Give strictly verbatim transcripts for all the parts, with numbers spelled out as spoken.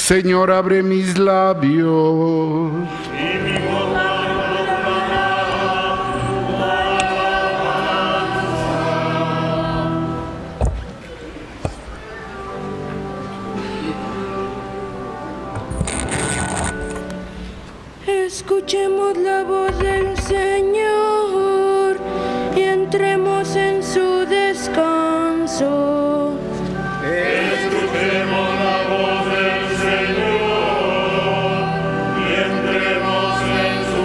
Señor, abre mis labios. Escuchemos la voz del Señor y entremos en su descanso. Escuchemos la voz del Señor y entremos en su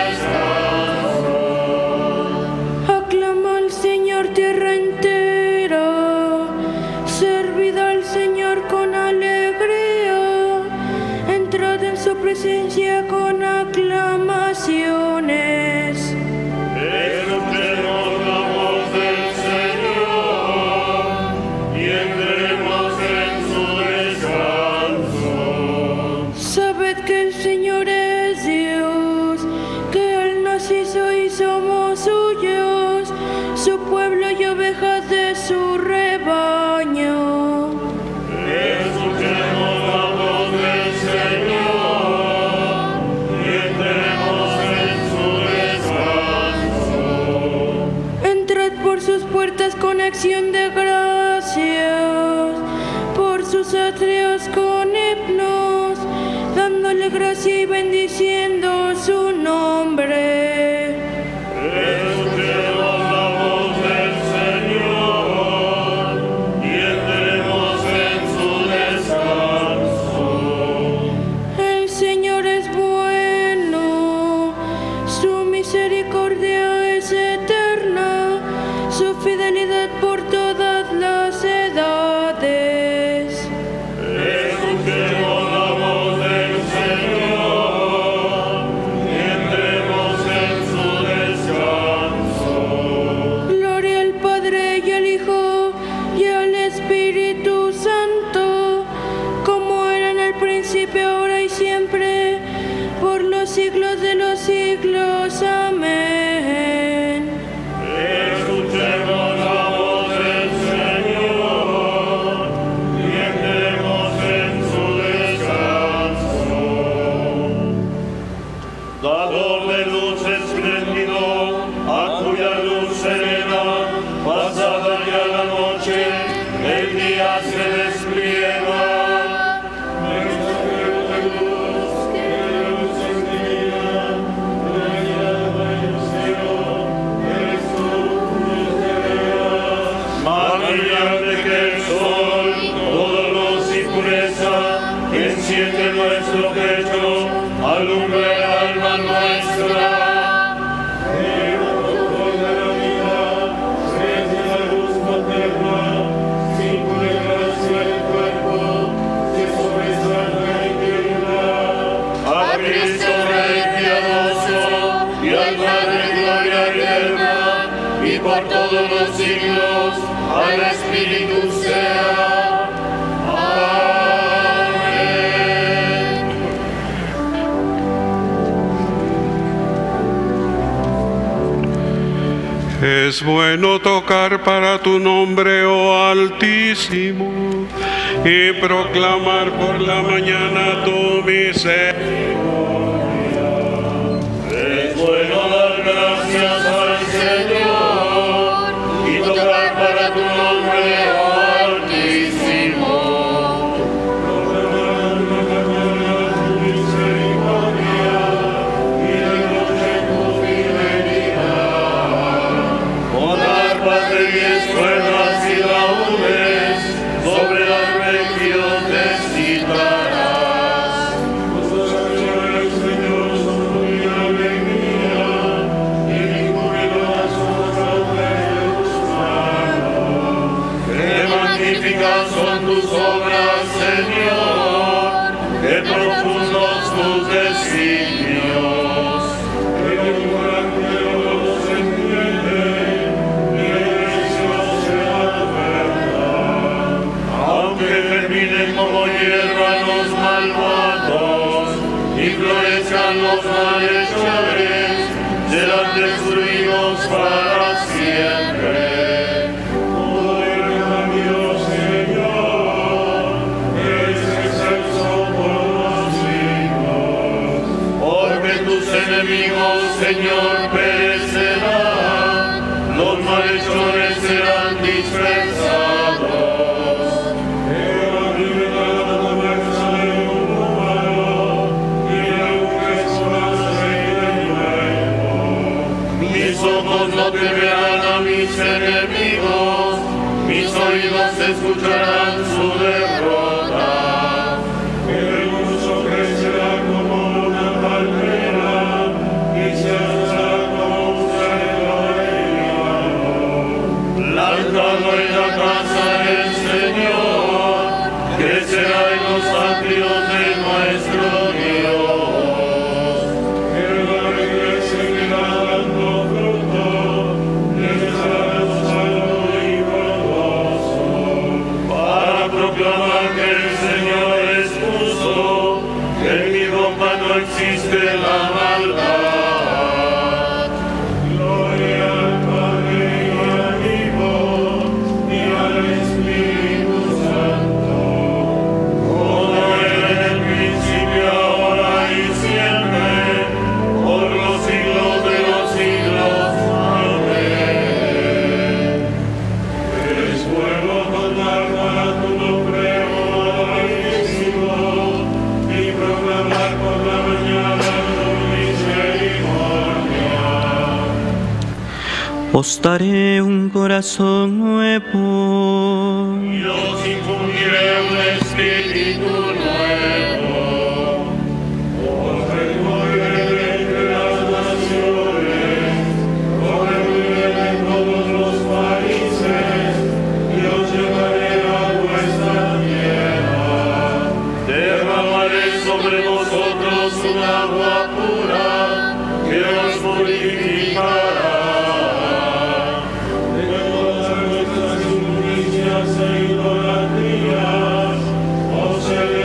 descanso. Aclama al Señor tierra entera, servid al Señor con alegría, entrad en su presencia con aclamaciones. Escuchemos la voz del Señor y entremos en su descanso. Sabed que el Señor es Dios, que Él nos hizo y somos suyos, su pueblo y ovejas de su rebaño. Escuchemos la voz del Señor y entremos en su descanso. Entrad por sus puertas con acción de gracias, por sus atrios con himnos, dándole gracia y bendiciendo su nombre. Escuchemos la voz del Señor y entremos en su descanso. El Señor es bueno, su misericordia es eterna, su fidelidad por todas las edades. Escuchemos la voz del Señor y entremos en su descanso. Gloria al Padre y al Hijo y al Espíritu Santo, como era en el principio, ahora y siempre, por los siglos de los siglos. Amén. Escuchemos la voz del Señor y entremos en su descanso. Dador de luz espléndido, a cuya luz serena, pasada ya la noche, el día se despliega. Mensajero de luz, que la luz envía, la llama del cielo, eres tú, luz de vida. Más brillante que el sol, toda luz y pureza, que enciende nuestro pecho, alumbra el alma nuestra. Lleva todo de la vida, crece la luz materna, círculo de gracia el cuerpo, que sobresalga y tierra. A Cristo Rey piadoso, y al Padre gloria eterna, y por todos los siglos, al Espíritu sea. Amén. Es bueno tocar para tu nombre, oh Altísimo, y proclamar por la mañana tu misericordia. Es bueno dar gracias al Señor y tocar para tu nombre, oh Altísimo. Proclamar por la mañana tu misericordia y de noche tu fidelidad. Orar, Padre, y escuelas y laúdes sobre la región te citarás. Vosotros, el Señor, son mi alegría, y mi júbilo somos de tus manos. Qué magníficas son tus obras, Señor, qué profundos tus designios. Qué ignorante los entienden, ni ellos se advertan. Aunque terminen como hierba los malvados y florezcan los malhechores, serán destruidos para siempre. Todo el cambio, Señor, es excelso por dispersados. Mis ojos no temerán a mis enemigos, mis oídos escucharán su derrota. El hermoso crecerá como una palmera y se alzará como un cedro de Líbano. Plantado en la casa del Señor, crecerá en los atrios de nuestro Dios. El árbol seguirá dando fruto, crecerá sano y frondoso, para proclamar que el Señor es justo, que en mi boca no existe la maldad. Gloria al Padre y al Hijo y al Espíritu Santo, como era en el principio, ahora y siempre, por los siglos de los siglos. Amén. Es bueno contar para tu nombre, oh Altísimo, y proclamar por la mañana tu misericordia. Os daré un corazón nuevo. Y os infundiré un espíritu nuevo. Os recogeré entre las naciones, os reuniré de todos los países, y os llevaré a vuestra tierra. Derramaré sobre vosotros un agua pura, que os purificará. De todas vuestras injusticias e idolatrías os he de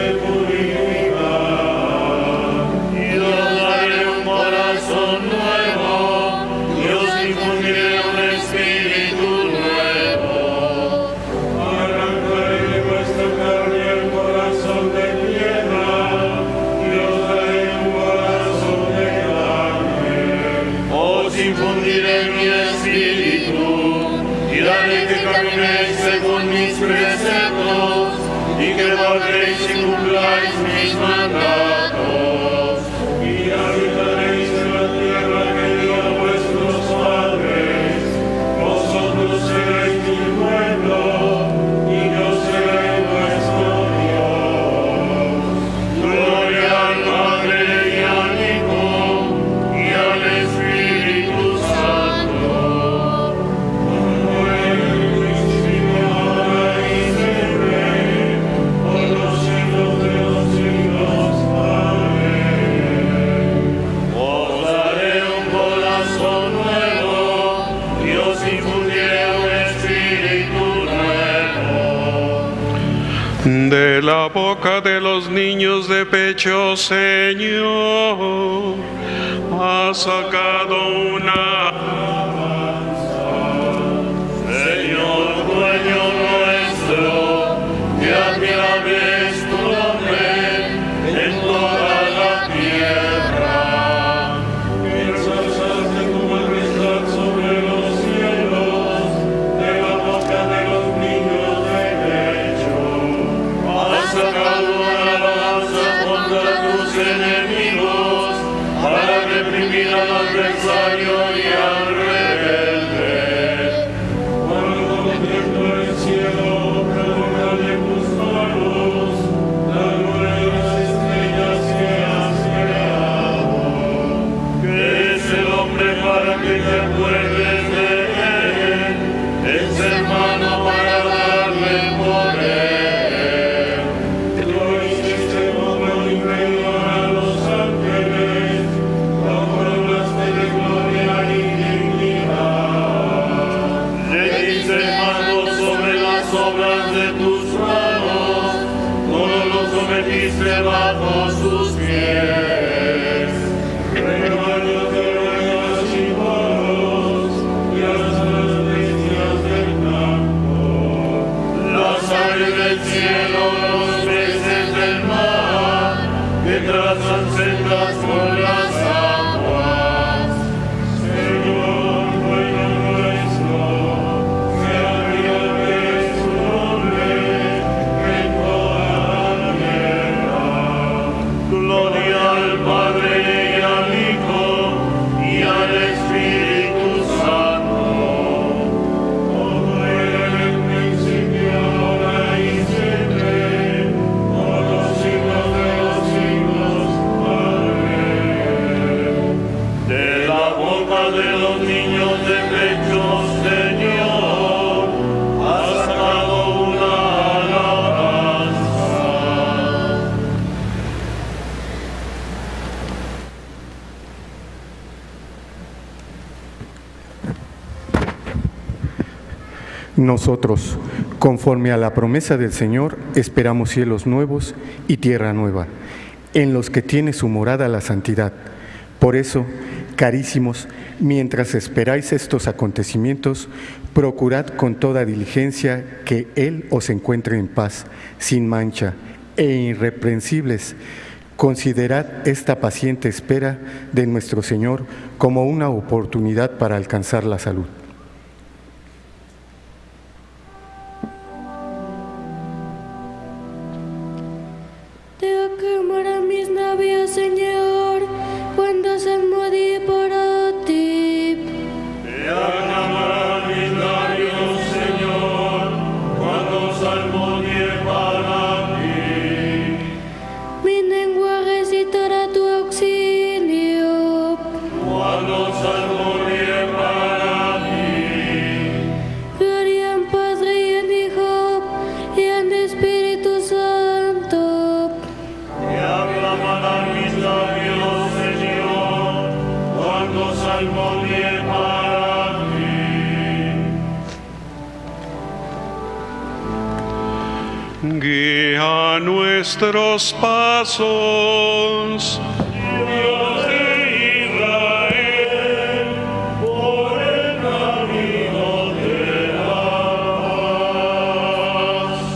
purificar. Y os daré un corazón nuevo, y os infundiré un espíritu nuevo. Arrancaré de vuestra carne el corazón de piedra, y os daré un corazón de carne. Os infundiré mi espíritu, y haré que caminéis según mis preceptos, y que guardéis y cumpláis mis mandatos. Y habitaréis en la tierra que di a vuestros padres. Vosotros seréis mi pueblo, y yo seré vuestro Dios. Gloria al Padre y al Hijo y al Espíritu Santo, como era en el principio, ahora y siempre, por los siglos de los siglos. Amén. Os daré un corazón nuevo, y os infundiré un espíritu nuevo. De la boca de los niños de pecho, Señor, has sacado una Señor, dueño nuestro, que admirable es tu nombre en toda la tierra. Exaltaste tu majestad sobre los cielos, de la boca de los niños de pecho. Has sacado una alabanza contra tus enemigos, para reprimir al adversario y a Nosotros, conforme a la promesa del Señor, esperamos cielos nuevos y tierra nueva, en los que tiene su morada la santidad. Por eso, carísimos, mientras esperáis estos acontecimientos, procurad con toda diligencia que Él os encuentre en paz, sin mancha e irreprensibles. Considerad esta paciente espera de nuestro Señor como una oportunidad para alcanzar la salud. Te aclamarán mis labios, Señor, cuando salmodie para ti. Te aclamarán mis labios, Señor, cuando salmodie para ti. Mi lengua recitará tu auxilio. Cuando salmodie para ti. Gloria al Padre y al Hijo y al Espíritu Santo. Te aclamarán mis labios, Señor, cuando salmodie para ti. Guía nuestros pasos, Dios de Israel, por el camino de la paz.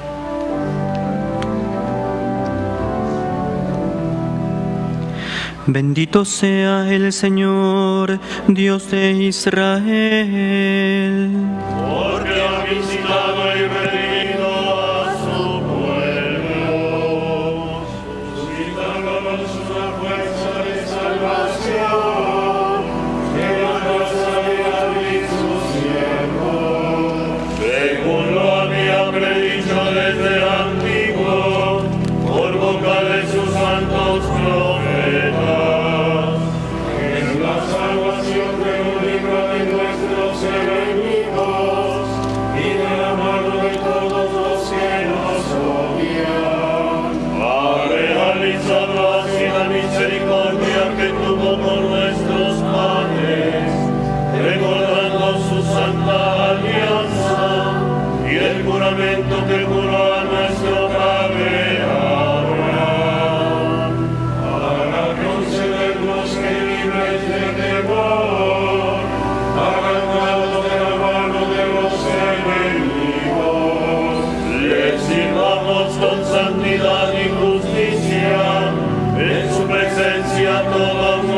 Bendito sea el Señor, Dios de Israel. Porque ha visitado y redimido a su pueblo, suscitándonos una fuerza de salvación, que la casa de David su siervo, según lo había predicho desde antiguo, por boca de sus santos profetas, que es la salvación de un libro de nuestros enemigos y de la mano de todos los que nos odian. Ha realizado así la misericordia que tuvo con nuestros padres, recordando su santa alianza y el juramento que juró a nuestro padre Abraham, para concedernos que libres de temor, arrancados de la mano de los enemigos, les sirvamos con santidad y justicia en su presencia todos los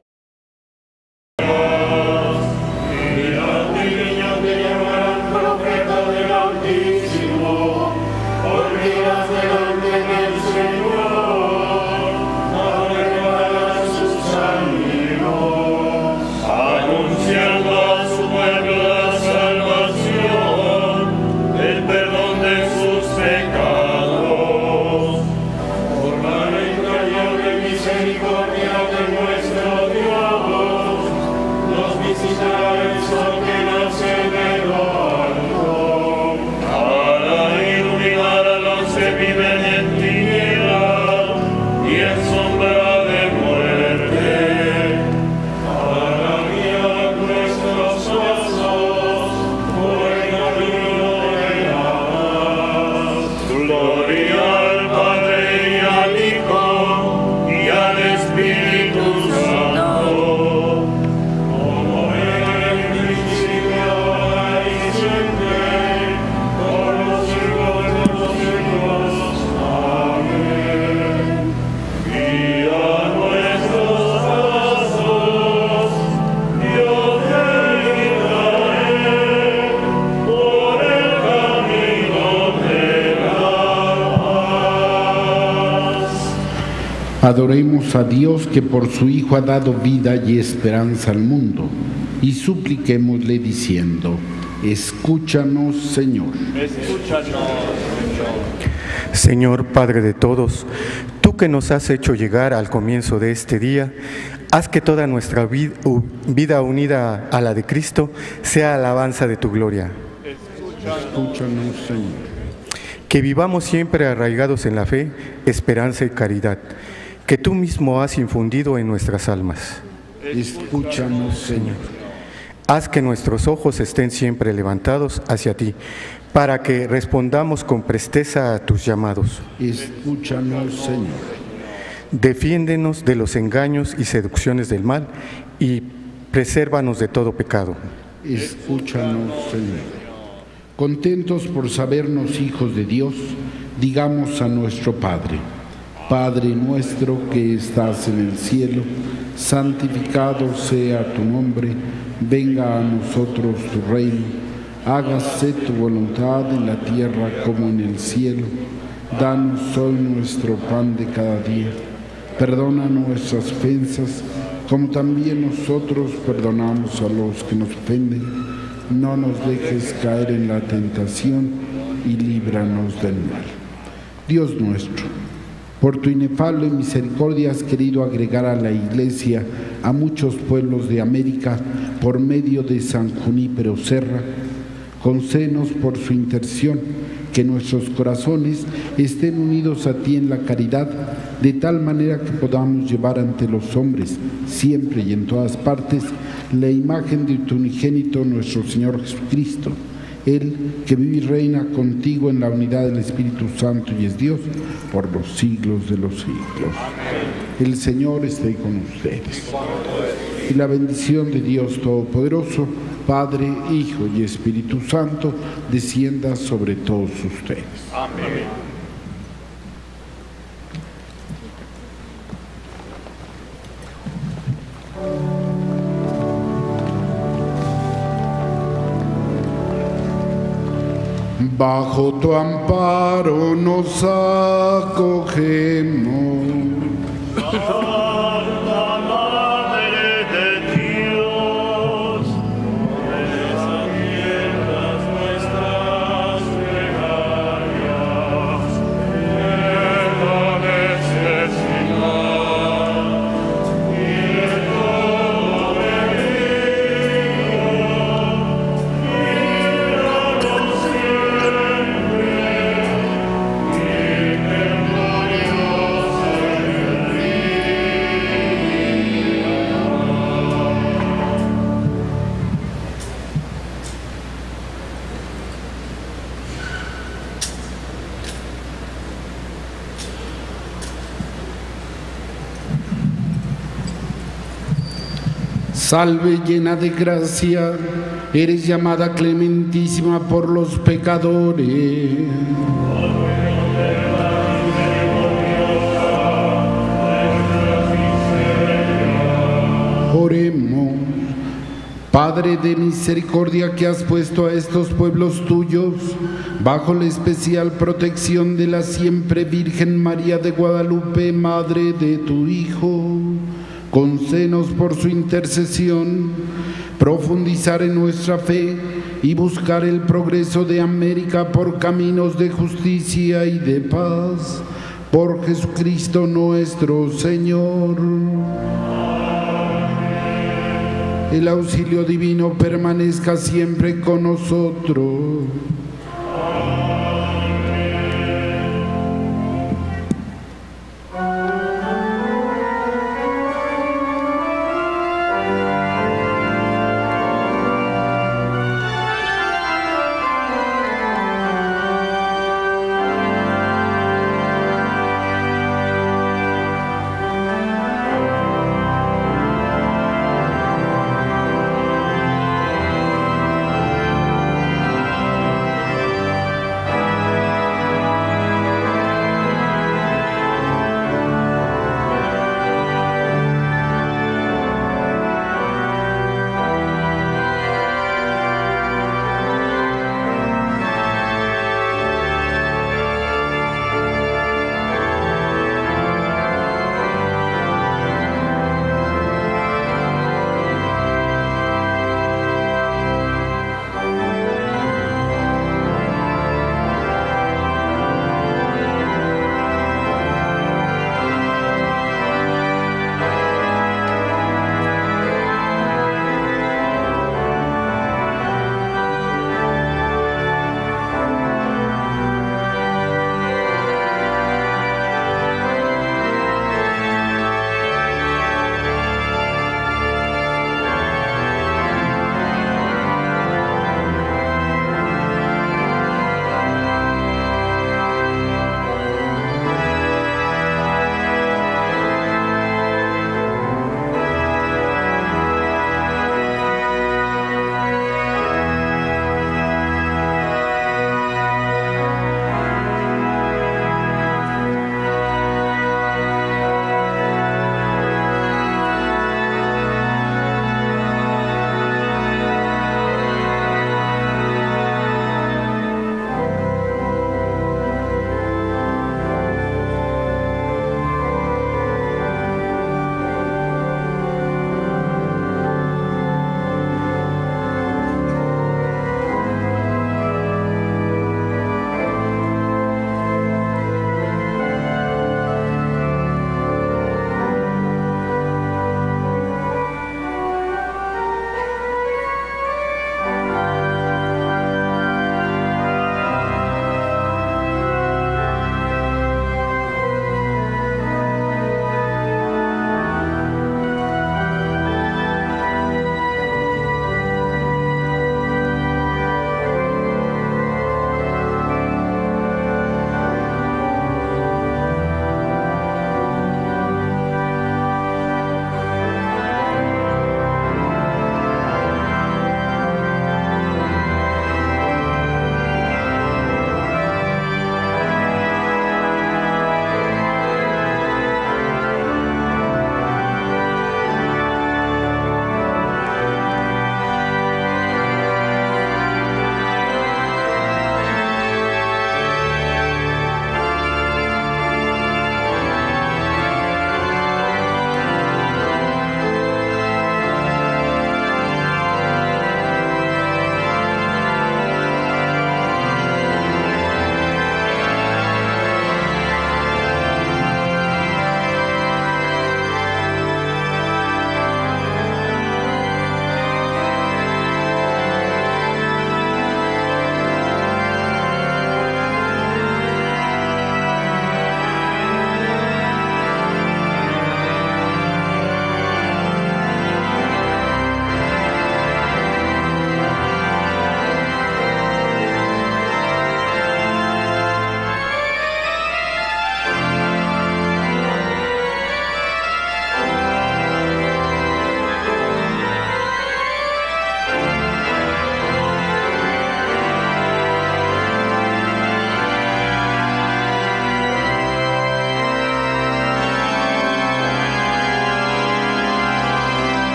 días. Mirad, mi niño, te llamarán profeta del Altísimo, olvidas delante del Señor, no recordarás sus caminos, anunciando a su pueblo la salvación, el perdón de sus pecados, por la entrañable misericordia de nuestro Dios, nos visitará el sol que nace de lo alto, para iluminar a los que viven en tinieblas y en sombra de muerte, para guiar nuestros pasos por el camino de la paz. Gloria al Padre y al Hijo y al Espíritu Santo, como era en el principio, ahora y siempre, por los siglos de los siglos. Amén. Guía nuestros pasos, Dios de Israel, por el camino de la paz. Adoremos a Dios que por su Hijo ha dado vida y esperanza al mundo, y supliquémosle diciendo: escúchanos, Señor. Señor Padre de todos, tú que nos has hecho llegar al comienzo de este día, haz que toda nuestra vid- u- vida unida a la de Cristo sea alabanza de tu gloria. Escúchanos, Señor. Que vivamos siempre arraigados en la fe, esperanza y caridad, que tú mismo has infundido en nuestras almas. Escúchanos, Señor. Haz que nuestros ojos estén siempre levantados hacia ti, para que respondamos con presteza a tus llamados. Escúchanos, Señor. Defiéndenos de los engaños y seducciones del mal y presérvanos de todo pecado. Escúchanos, Señor. Contentos por sabernos hijos de Dios, digamos a nuestro Padre: Padre nuestro que estás en el cielo, santificado sea tu nombre, venga a nosotros tu reino, hágase tu voluntad en la tierra como en el cielo. Danos hoy nuestro pan de cada día. Perdona nuestras ofensas, como también nosotros perdonamos a los que nos ofenden. No nos dejes caer en la tentación y líbranos del mal. Dios nuestro, por tu inefable misericordia has querido agregar a la Iglesia a muchos pueblos de América por medio de San Junípero Serra. Concédenos por su intercesión que nuestros corazones estén unidos a ti en la caridad, de tal manera que podamos llevar ante los hombres, siempre y en todas partes, la imagen de tu unigénito, nuestro Señor Jesucristo, Él que vive y reina contigo en la unidad del Espíritu Santo y es Dios por los siglos de los siglos. El Señor esté con ustedes. Y la bendición de Dios Todopoderoso, Padre, Hijo y Espíritu Santo, descienda sobre todos ustedes. Amén. Bajo tu amparo nos acogemos. Santa Madre de Dios, desatiendas nuestras plegarias, en la necesidad y en todo peligro, líbranos siempre, y que gloriosa Salve llena de gracia, eres llamada clementísima por los pecadores. Oremos. Padre de misericordia, que has puesto a estos pueblos tuyos bajo la especial protección de la siempre Virgen María de Guadalupe, Madre de tu Hijo, concédenos por su intercesión profundizar en nuestra fe y buscar el progreso de América por caminos de justicia y de paz. Por Jesucristo nuestro Señor. El auxilio divino permanezca siempre con nosotros.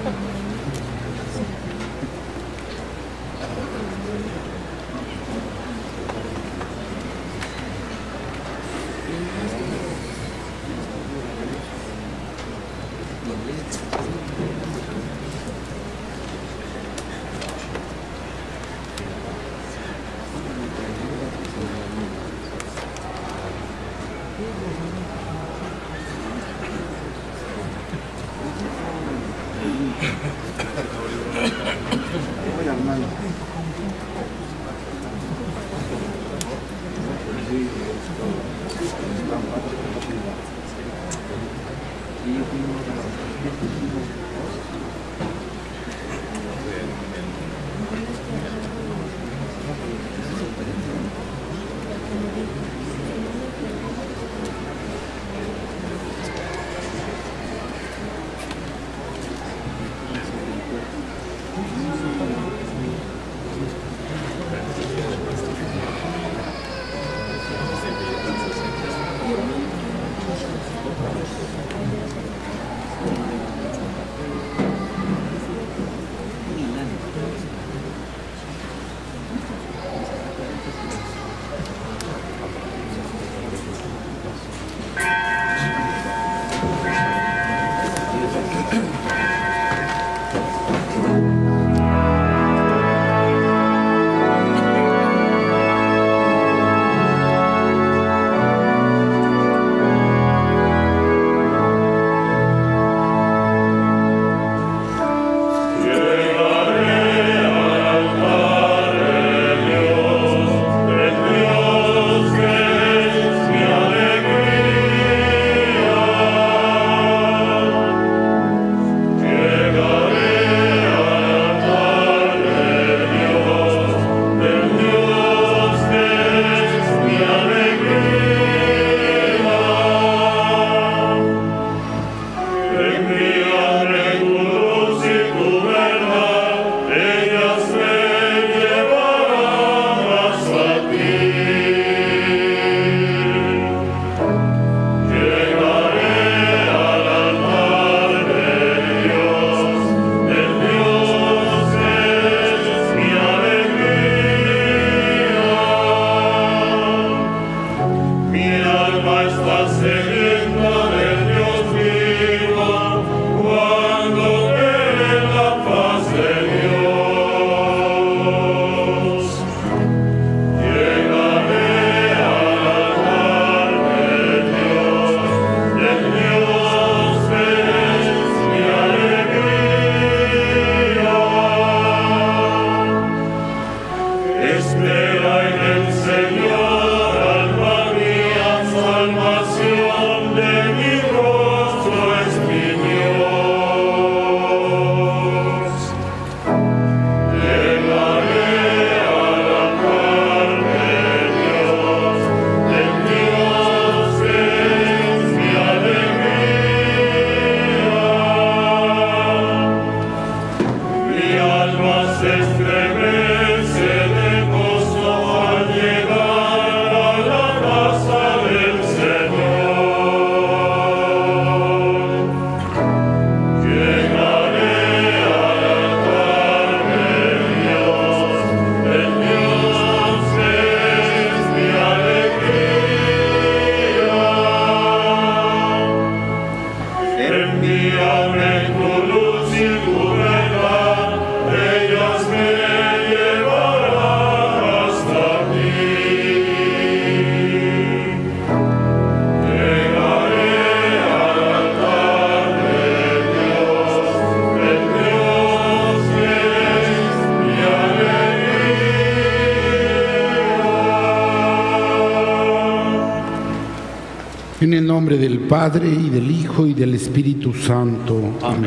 En el nombre del Padre, y del Hijo, y del Espíritu Santo. Amén.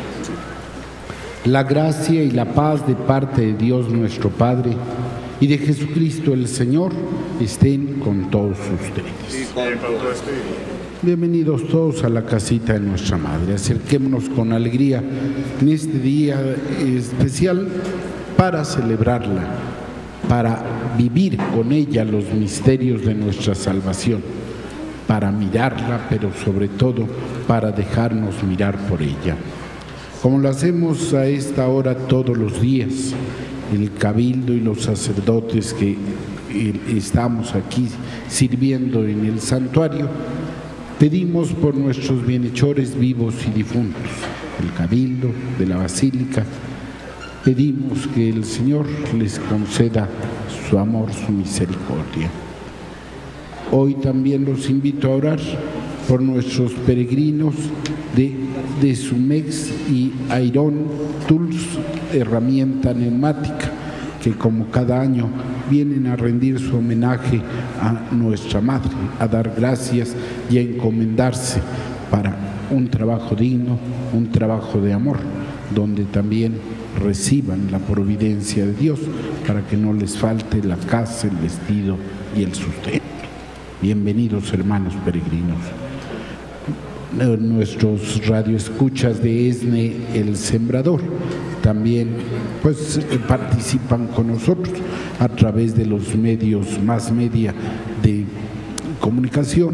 La gracia y la paz de parte de Dios nuestro Padre y de Jesucristo el Señor estén con todos ustedes. Bienvenidos todos a la casita de nuestra Madre. Acerquémonos con alegría en este día especial para celebrarla, para vivir con ella los misterios de nuestra salvación, para mirarla, pero sobre todo para dejarnos mirar por ella. Como lo hacemos a esta hora todos los días, el cabildo y los sacerdotes que estamos aquí sirviendo en el santuario, pedimos por nuestros bienhechores vivos y difuntos, el cabildo de la Basílica, pedimos que el Señor les conceda su amor, su misericordia. Hoy también los invito a orar por nuestros peregrinos de, de Sumex y Airón Tools, herramienta neumática, que como cada año vienen a rendir su homenaje a nuestra Madre, a dar gracias y a encomendarse para un trabajo digno, un trabajo de amor, donde también reciban la providencia de Dios para que no les falte la casa, el vestido y el sustento. Bienvenidos, hermanos peregrinos. Nuestros radioescuchas de ESNE El Sembrador también pues participan con nosotros a través de los medios más media de comunicación,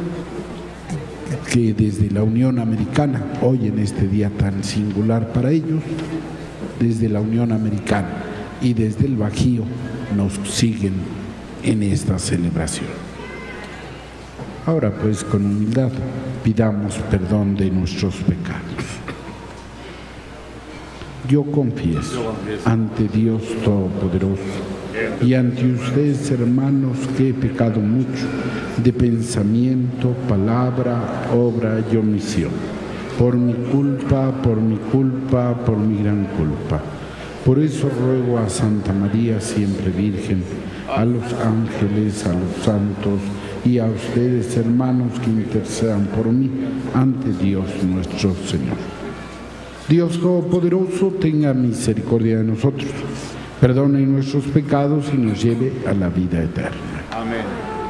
que desde la Unión Americana, hoy en este día tan singular para ellos, desde la Unión Americana y desde el Bajío nos siguen en esta celebración. Ahora pues con humildad pidamos perdón de nuestros pecados. Yo confieso ante Dios Todopoderoso y ante ustedes, hermanos, que he pecado mucho de pensamiento, palabra, obra y omisión. Por mi culpa, por mi culpa, por mi gran culpa. Por eso ruego a Santa María, siempre Virgen, a los ángeles, a los santos y a ustedes, hermanos, que intercedan por mí ante Dios nuestro Señor. Dios Todopoderoso tenga misericordia de nosotros, perdone nuestros pecados y nos lleve a la vida eterna. Amén.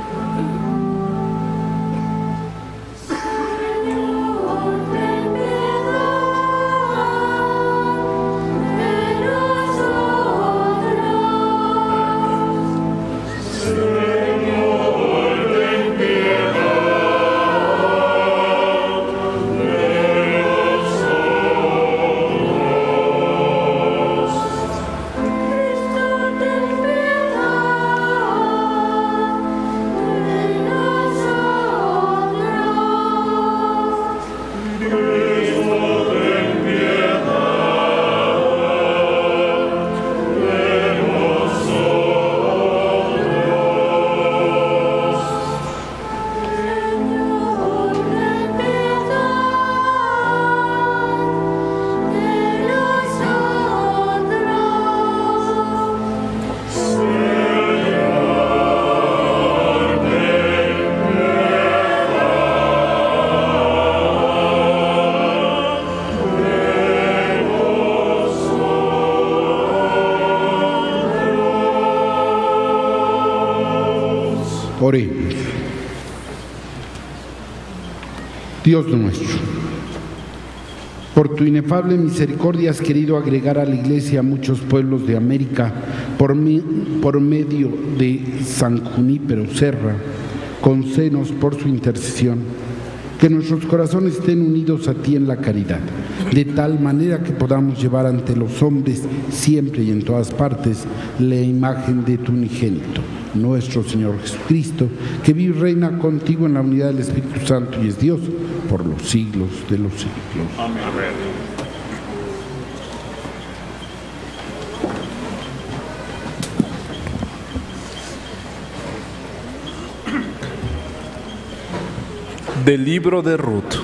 Oremos. Dios nuestro, por tu inefable misericordia has querido agregar a la Iglesia a muchos pueblos de América por, mi, por medio de San Junípero Serra. Concédenos por su intercesión que nuestros corazones estén unidos a ti en la caridad, de tal manera que podamos llevar ante los hombres siempre y en todas partes la imagen de tu unigénito, nuestro Señor Jesucristo, que vive y reina contigo en la unidad del Espíritu Santo y es Dios por los siglos de los siglos. Amén. Del libro de Ruth.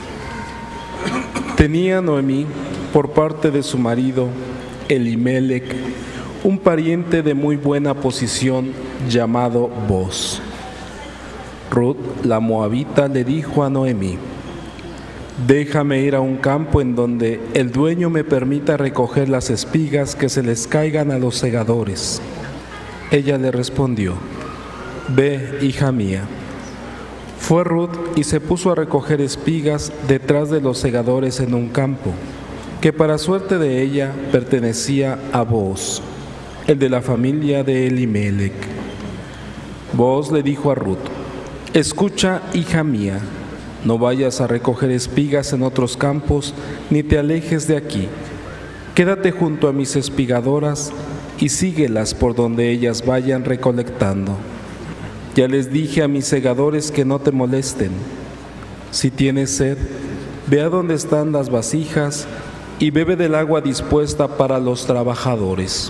Tenía Noemí, por parte de su marido, Elimelec, un pariente de muy buena posición llamado Boz. Ruth, la moabita, le dijo a Noemí: déjame ir a un campo en donde el dueño me permita recoger las espigas que se les caigan a los segadores. Ella le respondió: ve, hija mía. Fue Ruth y se puso a recoger espigas detrás de los segadores en un campo, que para suerte de ella pertenecía a Boz, el de la familia de Elimelec. Boz le dijo a Ruth: escucha, hija mía, No vayas a recoger espigas en otros campos, ni te alejes de aquí. Quédate junto a mis espigadoras y síguelas por donde ellas vayan recolectando. Ya les dije a mis segadores que no te molesten. Si tienes sed, ve a donde están las vasijas y bebe del agua dispuesta para los trabajadores.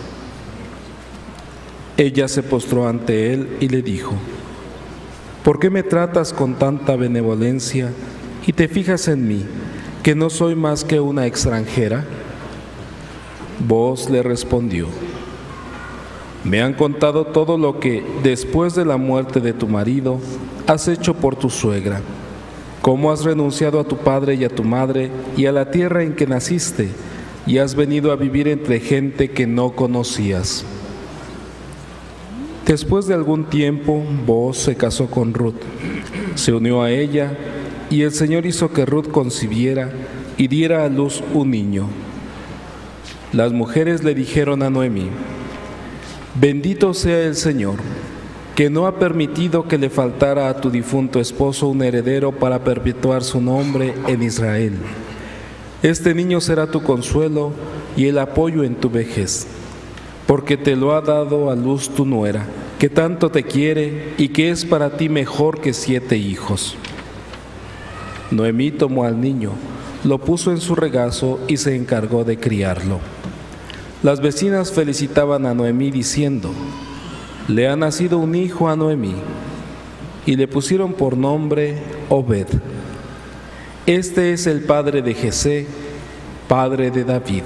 Ella se postró ante él y le dijo: ¿por qué me tratas con tanta benevolencia y te fijas en mí, que no soy más que una extranjera? Booz le respondió: me han contado todo lo que, después de la muerte de tu marido, has hecho por tu suegra, cómo has renunciado a tu padre y a tu madre y a la tierra en que naciste, y has venido a vivir entre gente que no conocías. Después de algún tiempo, Booz se casó con Ruth, se unió a ella, y el Señor hizo que Ruth concibiera y diera a luz un niño. Las mujeres le dijeron a Noemí: bendito sea el Señor, que no ha permitido que le faltara a tu difunto esposo un heredero para perpetuar su nombre en Israel. Este niño será tu consuelo y el apoyo en tu vejez, porque te lo ha dado a luz tu nuera, que tanto te quiere y que es para ti mejor que siete hijos. Noemí tomó al niño, lo puso en su regazo y se encargó de criarlo. Las vecinas felicitaban a Noemí diciendo: le ha nacido un hijo a Noemí, y le pusieron por nombre Obed. Este es el padre de Jesé, padre de David.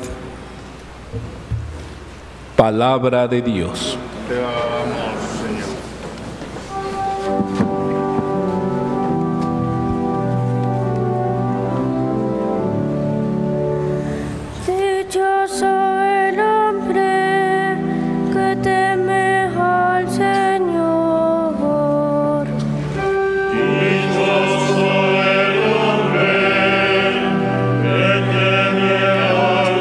Palabra de Dios. Te alabamos, Señor. Dichoso el hombre que teme al Señor. Dichoso el hombre que teme al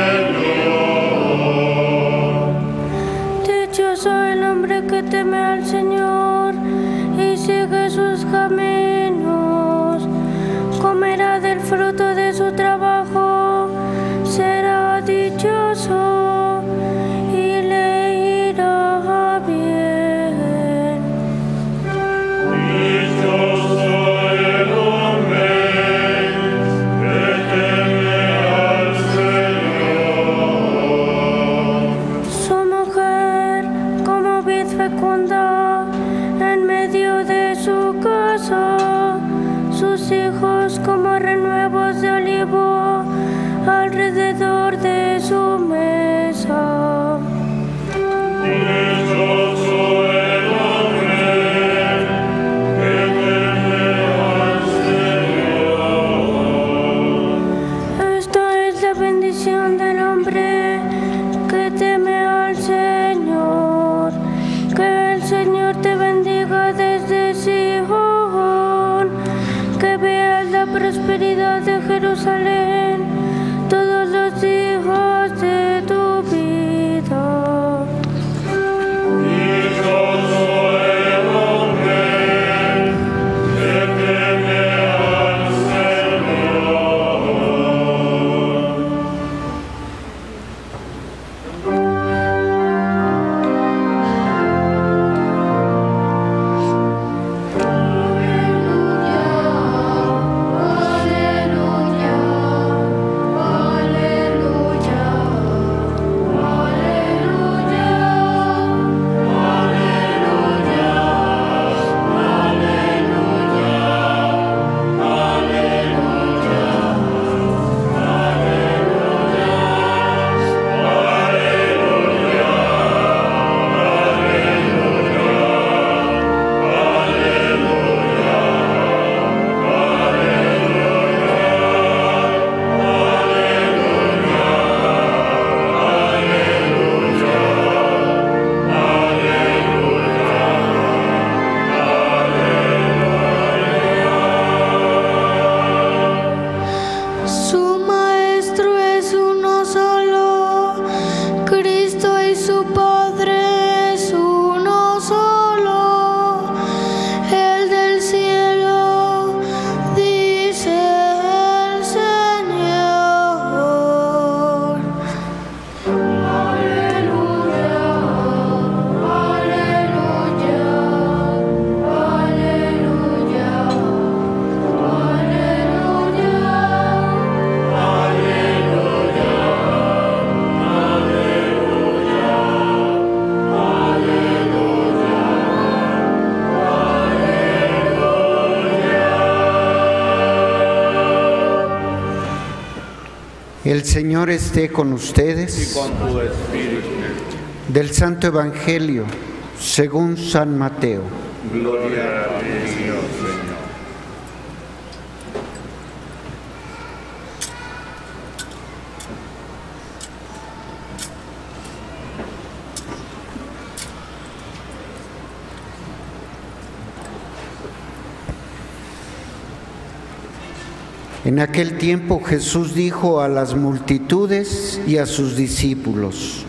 Señor. Dichoso el hombre que teme al Señor y sigue sus caminos. Comerá del fruto de su trabajo, será dichoso y le irá bien. Dichoso el hombre que teme al Señor. Su mujer como vid fecunda en medio de su casa, sus hijos como renuevos de olivo alrededor de su mesa. Dichoso el hombre que teme al Señor. Esta es la bendición del hombre que teme al Señor. Que el Señor te bendiga desde Sion, que veas la prosperidad de Jerusalén todos los días de tu vida. Dichoso el hombre que teme al Señor. Aleluya, aleluya. El Señor esté con ustedes. Y con tu espíritu. Del Santo Evangelio, según San Mateo. Gloria a ti, Señor. En aquel tiempo Jesús dijo a las multitudes y a sus discípulos: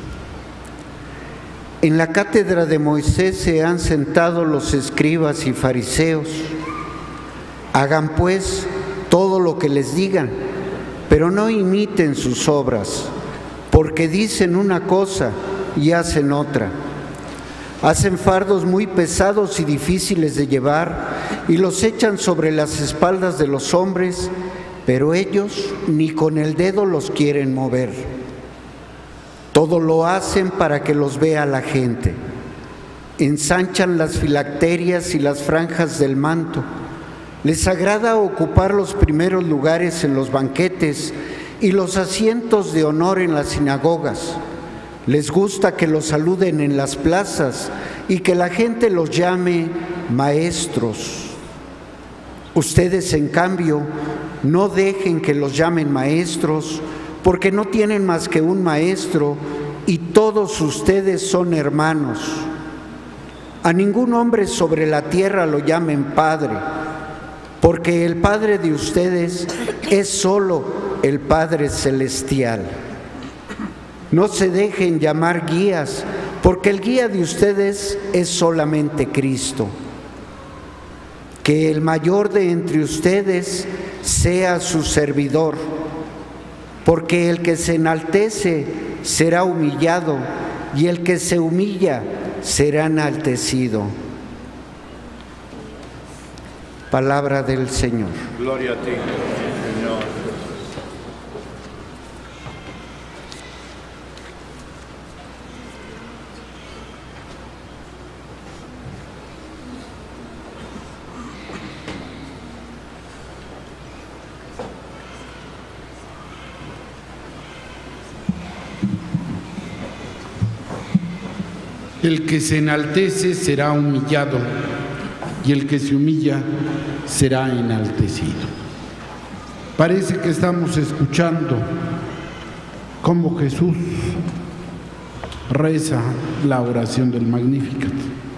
en la cátedra de Moisés se han sentado los escribas y fariseos. Hagan pues todo lo que les digan, pero no imiten sus obras, porque dicen una cosa y hacen otra. Hacen fardos muy pesados y difíciles de llevar y los echan sobre las espaldas de los hombres, pero ellos ni con el dedo los quieren mover. Todo lo hacen para que los vea la gente. Ensanchan las filacterias y las franjas del manto. Les agrada ocupar los primeros lugares en los banquetes y los asientos de honor en las sinagogas. Les gusta que los saluden en las plazas y que la gente los llame maestros. Ustedes, en cambio, no dejen que los llamen maestros, porque no tienen más que un maestro y todos ustedes son hermanos. A ningún hombre sobre la tierra lo llamen Padre, porque el Padre de ustedes es solo el Padre Celestial. No se dejen llamar guías, porque el guía de ustedes es solamente Cristo. Que el mayor de entre ustedes sea su servidor, porque el que se enaltece será humillado, y el que se humilla será enaltecido. Palabra del Señor. Gloria a ti, Señor. El que se enaltece será humillado, y el que se humilla será enaltecido. Parece que estamos escuchando cómo Jesús reza la oración del Magnificat.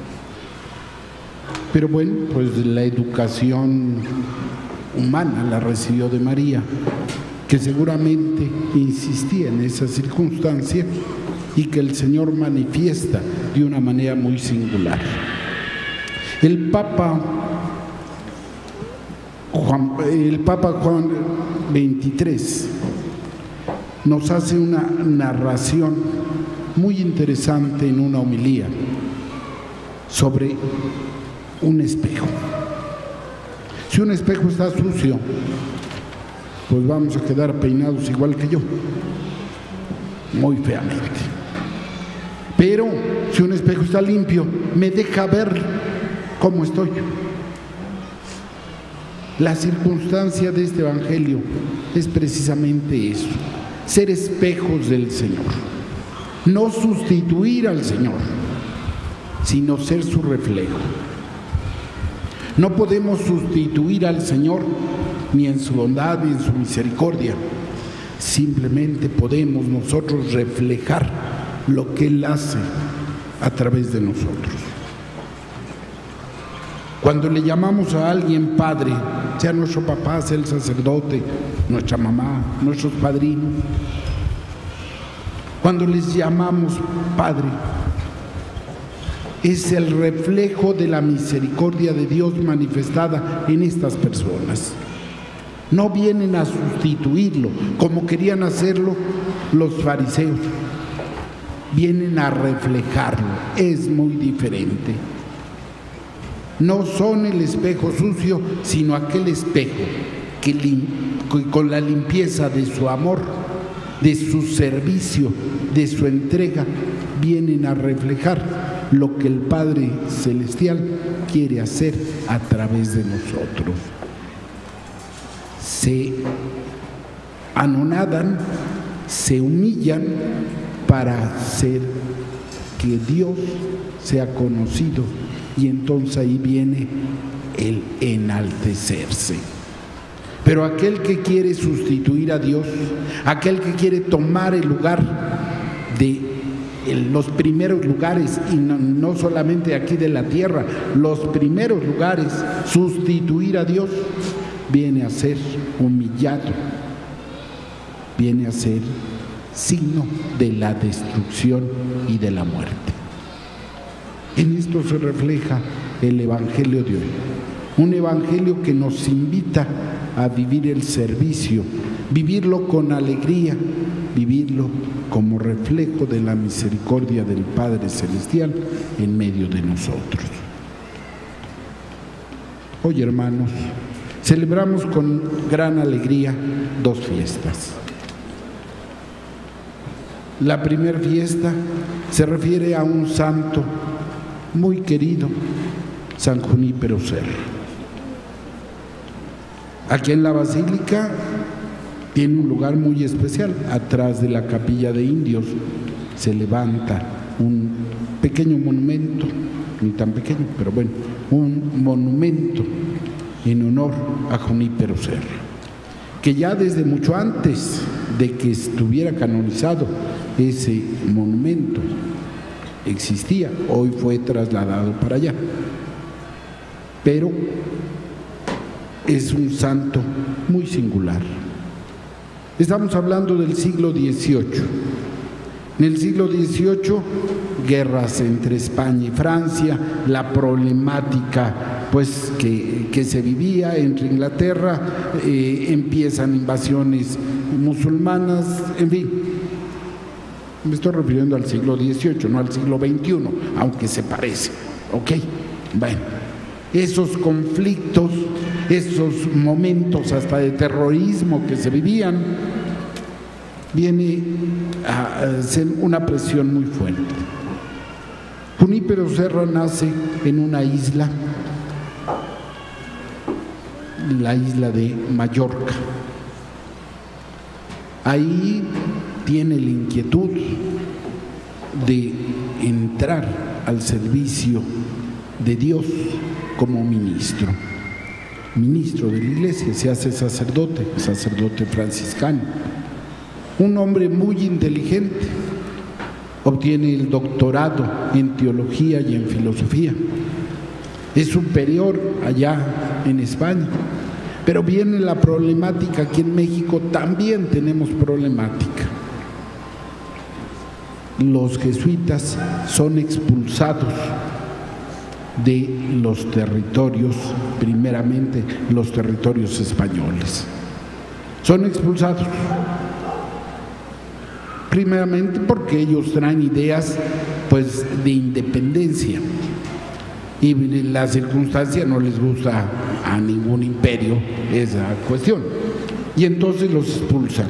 Pero bueno, pues la educación humana la recibió de María, que seguramente insistía en esa circunstancia y que el Señor manifiesta de una manera muy singular. El Papa Juan, el Papa Juan veintitrés nos hace una narración muy interesante en una homilía sobre un espejo. Si un espejo está sucio, pues vamos a quedar peinados igual que yo, muy feamente. Pero si un espejo está limpio, me deja ver cómo estoy. La circunstancia de este Evangelio es precisamente eso: ser espejos del Señor. No sustituir al Señor, sino ser su reflejo. No podemos sustituir al Señor ni en su bondad ni en su misericordia. Simplemente podemos nosotros reflejar lo que Él hace a través de nosotros. Cuando le llamamos a alguien Padre, sea nuestro papá, sea el sacerdote, nuestra mamá, nuestros padrinos, cuando les llamamos Padre, es el reflejo de la misericordia de Dios manifestada en estas personas. No vienen a sustituirlo, como querían hacerlo los fariseos. Vienen a reflejarlo. Es muy diferente. No son el espejo sucio, sino aquel espejo que con la limpieza de su amor, de su servicio, de su entrega, vienen a reflejar lo que el Padre Celestial quiere hacer a través de nosotros. Se anonadan se humillan para hacer que Dios sea conocido, y entonces ahí viene el enaltecerse. Pero aquel que quiere sustituir a Dios, aquel que quiere tomar el lugar de los primeros lugares, y no, no solamente aquí de la tierra, los primeros lugares, sustituir a Dios, viene a ser humillado, viene a ser signo de la destrucción y de la muerte. En esto se refleja el Evangelio de hoy, un Evangelio que nos invita a vivir el servicio, vivirlo con alegría, vivirlo como reflejo de la misericordia del Padre Celestial en medio de nosotros. Hoy, hermanos, celebramos con gran alegría dos fiestas. La primera fiesta se refiere a un santo muy querido, San Junípero Serra. Aquí en la Basílica tiene un lugar muy especial. Atrás de la capilla de indios se levanta un pequeño monumento, ni tan pequeño, pero bueno, un monumento en honor a Junípero Serra, que ya desde mucho antes de que estuviera canonizado ese monumento existía, hoy fue trasladado para allá, pero es un santo muy singular. Estamos hablando del siglo dieciocho. En el siglo dieciocho, guerras entre España y Francia, la problemática pues que, que se vivía entre Inglaterra, eh, empiezan invasiones musulmanas, en fin. Me estoy refiriendo al siglo dieciocho, no al siglo veintiuno, aunque se parece. ¿Ok? Bueno, esos conflictos, esos momentos hasta de terrorismo que se vivían, viene a ser una presión muy fuerte. Junípero Serra nace en una isla, la isla de Mallorca. Ahí tiene la inquietud de entrar al servicio de Dios como ministro. Ministro de la iglesia, se hace sacerdote, sacerdote franciscano. Un hombre muy inteligente, obtiene el doctorado en teología y en filosofía. Es superior allá en España, pero viene la problemática. Aquí en México también tenemos problemática. Los jesuitas son expulsados de los territorios, primeramente los territorios españoles. Son expulsados primeramente porque ellos traen ideas pues de independencia, y la circunstancia no les gusta a ningún imperio esa cuestión, y entonces los expulsan.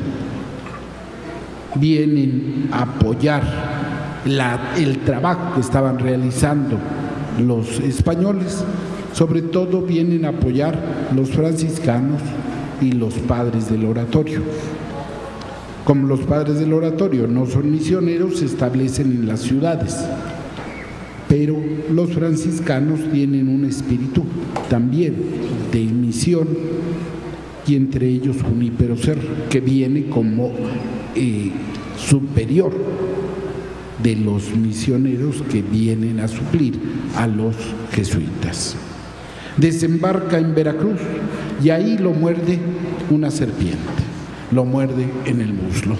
Vienen a apoyar la, el trabajo que estaban realizando los españoles, sobre todo vienen a apoyar los franciscanos y los padres del oratorio. Como los padres del oratorio no son misioneros, se establecen en las ciudades, pero los franciscanos tienen un espíritu también de misión, y entre ellos Junípero Serra, que viene como eh, superior de los misioneros que vienen a suplir a los jesuitas. Desembarca en Veracruz y ahí lo muerde una serpiente, lo muerde en el muslo,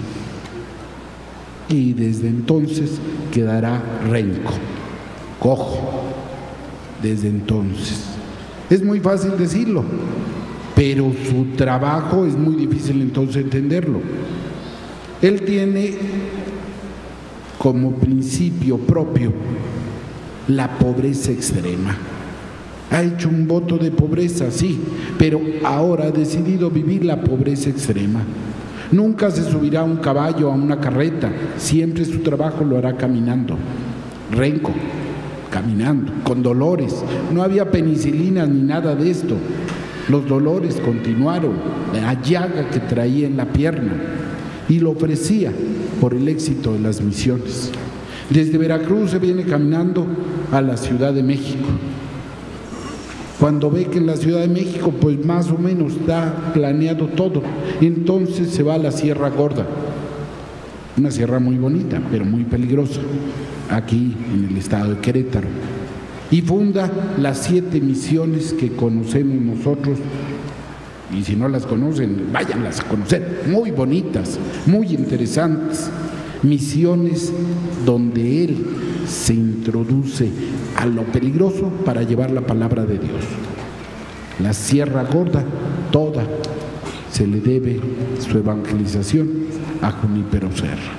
y desde entonces quedará renco, cojo, desde entonces. Es muy fácil decirlo, pero su trabajo es muy difícil entonces entenderlo. Él tiene como principio propio la pobreza extrema. Ha hecho un voto de pobreza, sí, pero ahora ha decidido vivir la pobreza extrema. Nunca se subirá a un caballo, a una carreta, siempre su trabajo lo hará caminando, renco, caminando, con dolores. No había penicilina ni nada de esto. Los dolores continuaron, la llaga que traía en la pierna. y lo ofrecía por el éxito de las misiones. Desde Veracruz se viene caminando a la Ciudad de México. Cuando ve que en la Ciudad de México pues más o menos está planeado todo, entonces se va a la Sierra Gorda, una sierra muy bonita pero muy peligrosa, aquí en el estado de Querétaro, y funda las siete misiones que conocemos nosotros, y si no las conocen, váyanlas a conocer, muy bonitas, muy interesantes, misiones donde él se introduce a lo peligroso para llevar la palabra de Dios. La Sierra Gorda, toda, se le debe su evangelización a Junípero Serra.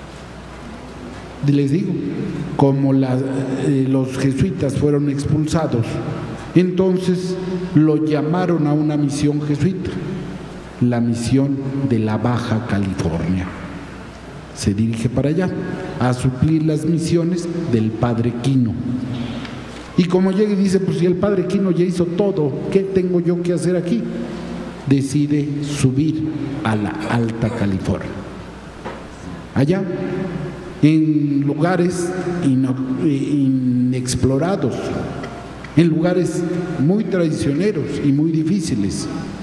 Y les digo, como la, eh, los jesuitas fueron expulsados, entonces lo llamaron a una misión jesuita, la misión de la Baja California. Se dirige para allá a suplir las misiones del Padre Quino. Y como llega y dice, pues si el Padre Quino ya hizo todo, ¿qué tengo yo que hacer aquí? Decide subir a la Alta California. Allá, en lugares inexplorados, en lugares muy traicioneros y muy difíciles,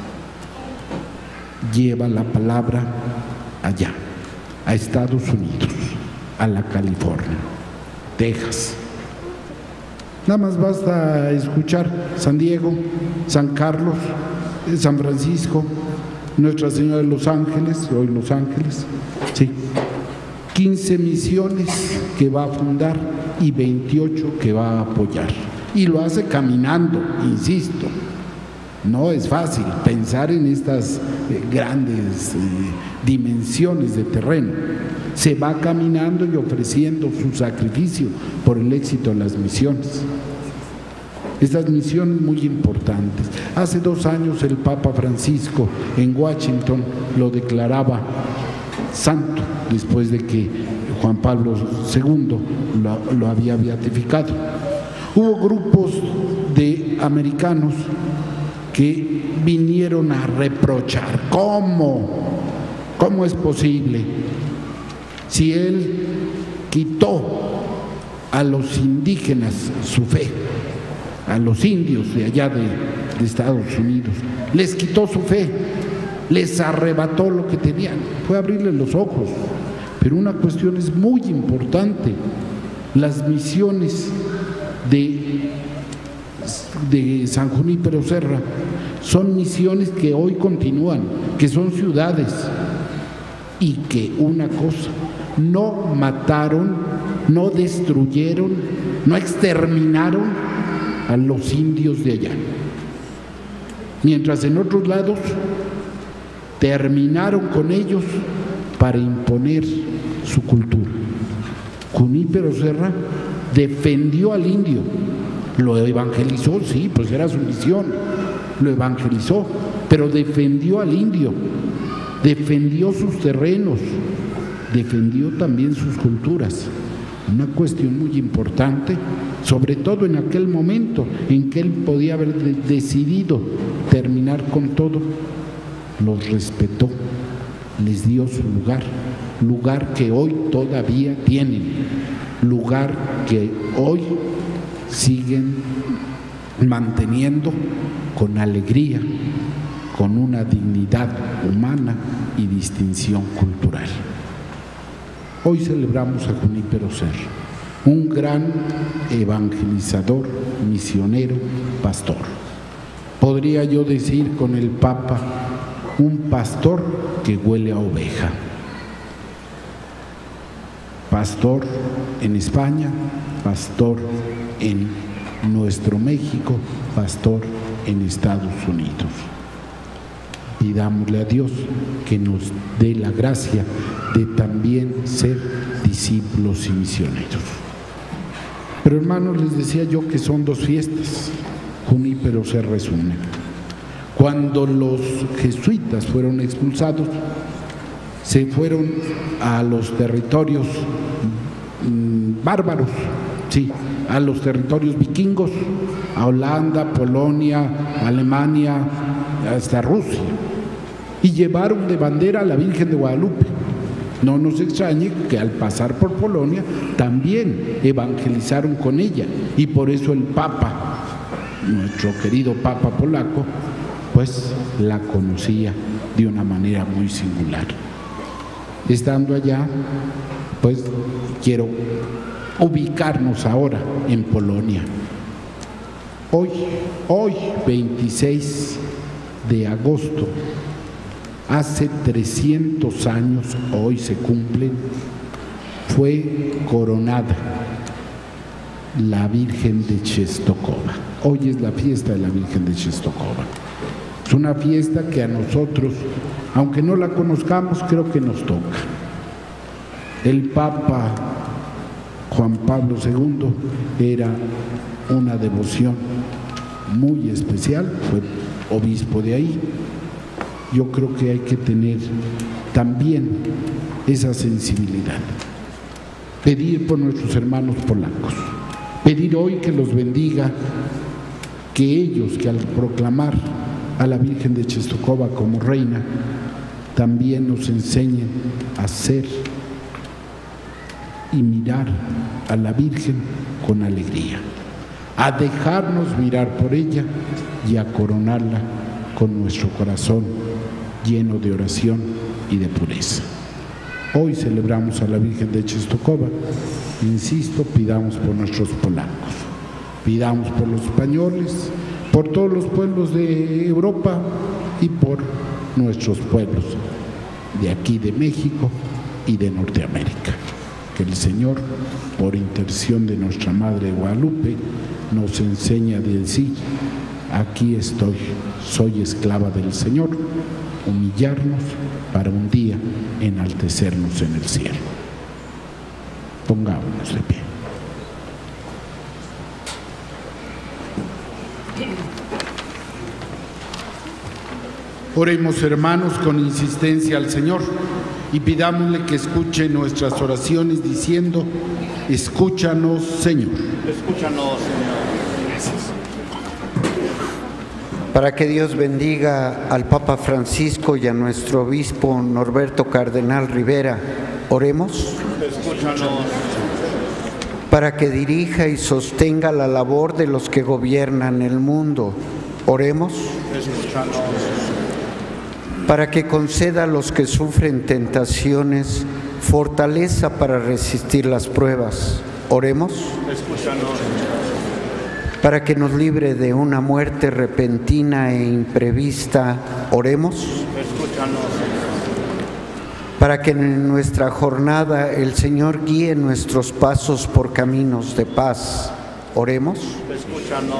lleva la palabra allá, a Estados Unidos, a la California, Texas. Nada más basta escuchar San Diego, San Carlos, San Francisco, Nuestra Señora de Los Ángeles, hoy Los Ángeles, sí, quince misiones que va a fundar y veintiocho que va a apoyar. Y lo hace caminando, insisto. No es fácil pensar en estas eh, grandes eh, dimensiones de terreno. Se va caminando y ofreciendo su sacrificio por el éxito de las misiones. Estas misiones muy importantes. Hace dos años el Papa Francisco en Washington lo declaraba santo, después de que Juan Pablo segundo lo, lo había beatificado. Hubo grupos de americanos que vinieron a reprochar, ¿cómo? ¿Cómo es posible? Si él quitó a los indígenas su fe, a los indios de allá de, de Estados Unidos, les quitó su fe, les arrebató lo que tenían, fue abrirles los ojos. Pero una cuestión es muy importante, las misiones de, de San Junípero Serra son misiones que hoy continúan, que son ciudades, y que una cosa, no mataron, no destruyeron, no exterminaron a los indios de allá, mientras en otros lados terminaron con ellos para imponer su cultura. Junípero Serra defendió al indio, lo evangelizó, sí, pues era su misión, lo evangelizó, pero defendió al indio, defendió sus terrenos, defendió también sus culturas. Una cuestión muy importante, sobre todo en aquel momento en que él podía haber de- decidido terminar con todo, los respetó, les dio su lugar, lugar que hoy todavía tienen, lugar que hoy siguen manteniendo con alegría, con una dignidad humana y distinción cultural. Hoy celebramos a Junípero Serra, un gran evangelizador, misionero, pastor. Podría yo decir con el Papa, un pastor que huele a oveja. Pastor en España, pastor en nuestro México, pastor en Estados Unidos. Pidámosle a Dios que nos dé la gracia de también ser discípulos y misioneros. Pero hermanos, les decía yo que son dos fiestas, Junípero Serra es una. Cuando los jesuitas fueron expulsados, se fueron a los territorios mmm, bárbaros, sí, a los territorios vikingos, a Holanda, Polonia, Alemania, hasta Rusia, y llevaron de bandera a la Virgen de Guadalupe, No nos extrañe que al pasar por Polonia también evangelizaron con ella, y por eso el Papa, nuestro querido Papa polaco, pues la conocía de una manera muy singular. Estando allá, pues quiero ubicarnos ahora en Polonia. Hoy, hoy, veintiséis de agosto, hace trescientos años, hoy se cumplen, fue coronada la Virgen de Czestochowa. Hoy es la fiesta de la Virgen de Czestochowa. Es una fiesta que a nosotros, aunque no la conozcamos, creo que nos toca. El Papa Juan Pablo segundo era una devoción muy especial, fue obispo de ahí. Yo creo que hay que tener también esa sensibilidad. Pedir por nuestros hermanos polacos, pedir hoy que los bendiga, que ellos, que al proclamar a la Virgen de Czestochowa como reina, también nos enseñen a ser y mirar a la Virgen con alegría, a dejarnos mirar por ella y a coronarla con nuestro corazón lleno de oración y de pureza. Hoy celebramos a la Virgen de Czestochowa. Insisto, pidamos por nuestros polacos, pidamos por los españoles, por todos los pueblos de Europa y por nuestros pueblos de aquí de México y de Norteamérica. Que el Señor, por intercesión de nuestra Madre Guadalupe, nos enseña a decir: aquí estoy, soy esclava del Señor, humillarnos para un día enaltecernos en el cielo. Pongámonos de pie. Oremos, hermanos, con insistencia al Señor y pidámosle que escuche nuestras oraciones diciendo: escúchanos, Señor. Escúchanos, Señor. Gracias. Para que Dios bendiga al Papa Francisco y a nuestro obispo Norberto Cardenal Rivera, oremos. Escúchanos. Para que dirija y sostenga la labor de los que gobiernan el mundo, oremos. Escúchanos. Para que conceda a los que sufren tentaciones fortaleza para resistir las pruebas, oremos. Escúchanos. Para que nos libre de una muerte repentina e imprevista, oremos. Escúchanos. Para que en nuestra jornada el Señor guíe nuestros pasos por caminos de paz, oremos. Escúchanos.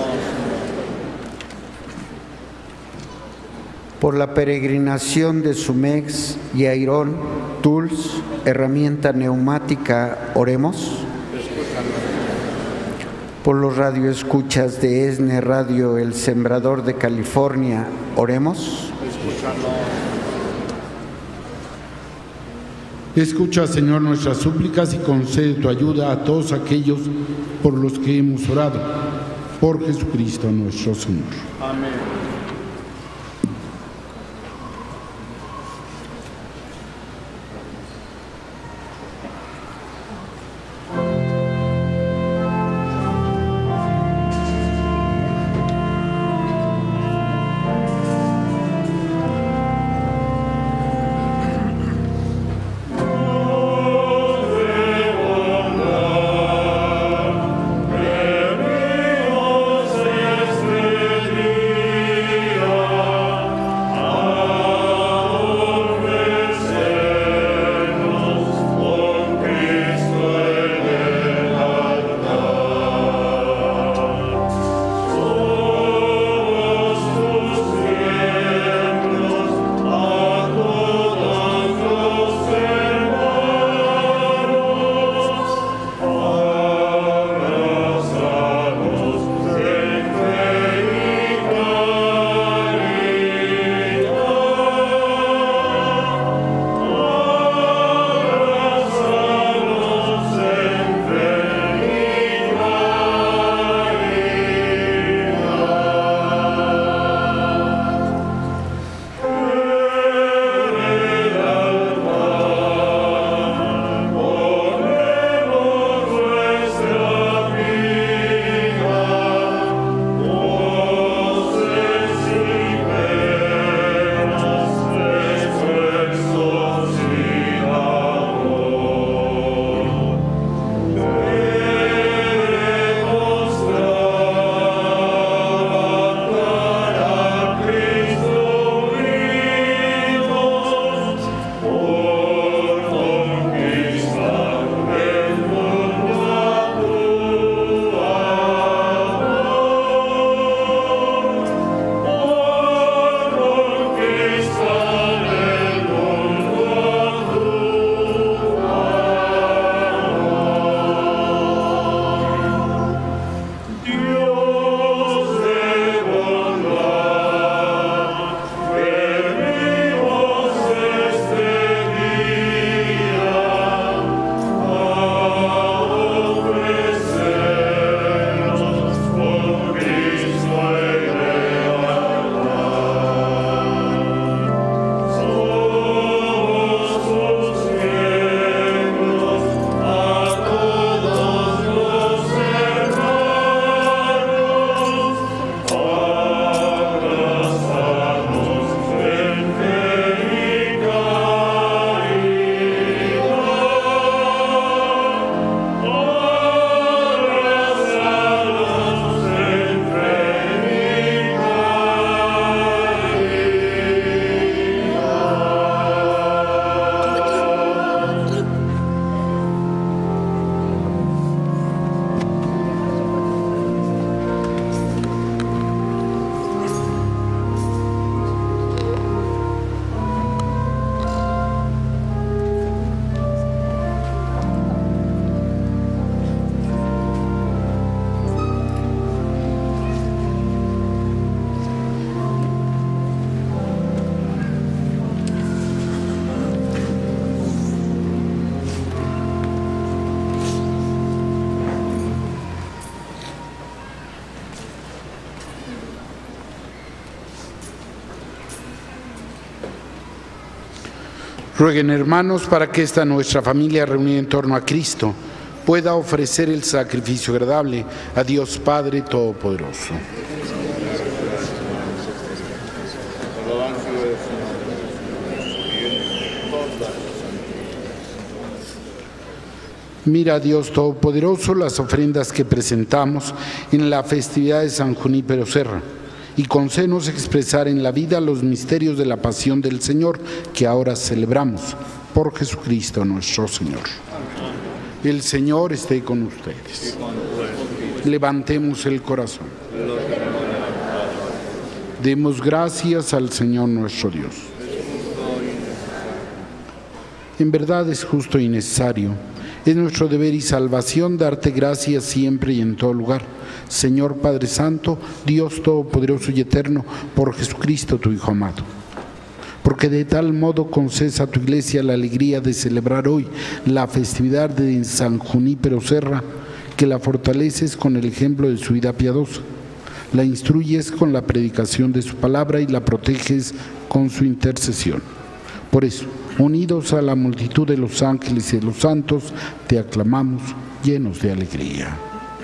Por la peregrinación de Sumex y Airón, Tools, herramienta neumática, oremos. Escúchanos. Por los radioescuchas de ESNE Radio El Sembrador de California, oremos. Escúchanos. Escucha, Señor, nuestras súplicas y concede tu ayuda a todos aquellos por los que hemos orado. Por Jesucristo nuestro Señor. Amén. Este Rueguen, hermanos, para que esta nuestra familia reunida en torno a Cristo pueda ofrecer el sacrificio agradable a Dios Padre Todopoderoso. Mira, Dios Todopoderoso, las ofrendas que presentamos en la festividad de San Junípero Serra, y concédenos expresar en la vida los misterios de la pasión del Señor que ahora celebramos, por Jesucristo nuestro Señor. El Señor esté con ustedes. Levantemos el corazón. Demos gracias al Señor nuestro Dios. En verdad es justo y necesario, es nuestro deber y salvación darte gracias siempre y en todo lugar, Señor Padre Santo, Dios Todopoderoso y Eterno, por Jesucristo tu Hijo amado. Porque de tal modo concedes a tu Iglesia la alegría de celebrar hoy la festividad de San Junípero Serra, que la fortaleces con el ejemplo de su vida piadosa, la instruyes con la predicación de su palabra y la proteges con su intercesión. Por eso, unidos a la multitud de los ángeles y de los santos, te aclamamos llenos de alegría.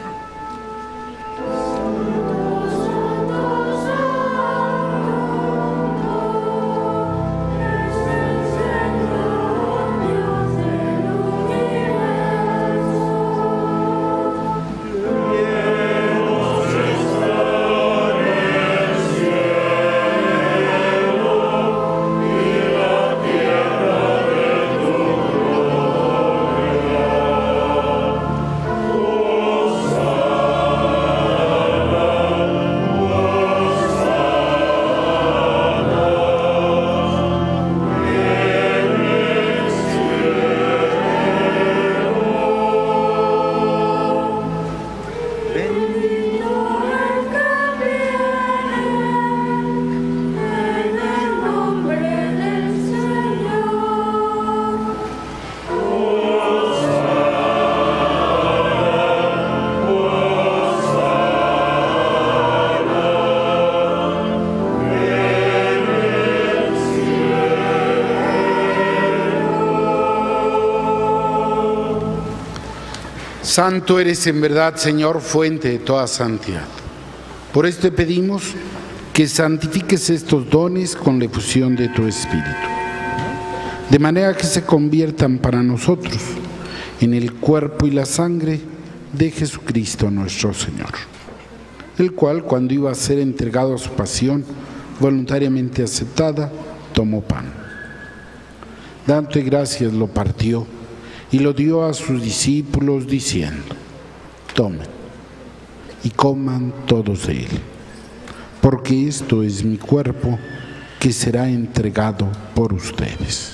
Santo eres en verdad, Señor, fuente de toda santidad. Por esto te pedimos que santifiques estos dones con la efusión de tu Espíritu, de manera que se conviertan para nosotros en el cuerpo y la sangre de Jesucristo nuestro Señor, el cual, cuando iba a ser entregado a su pasión voluntariamente aceptada, tomó pan. Dándote gracias, lo partió y lo dio a sus discípulos diciendo: tomen y coman todos de él, porque esto es mi cuerpo que será entregado por ustedes.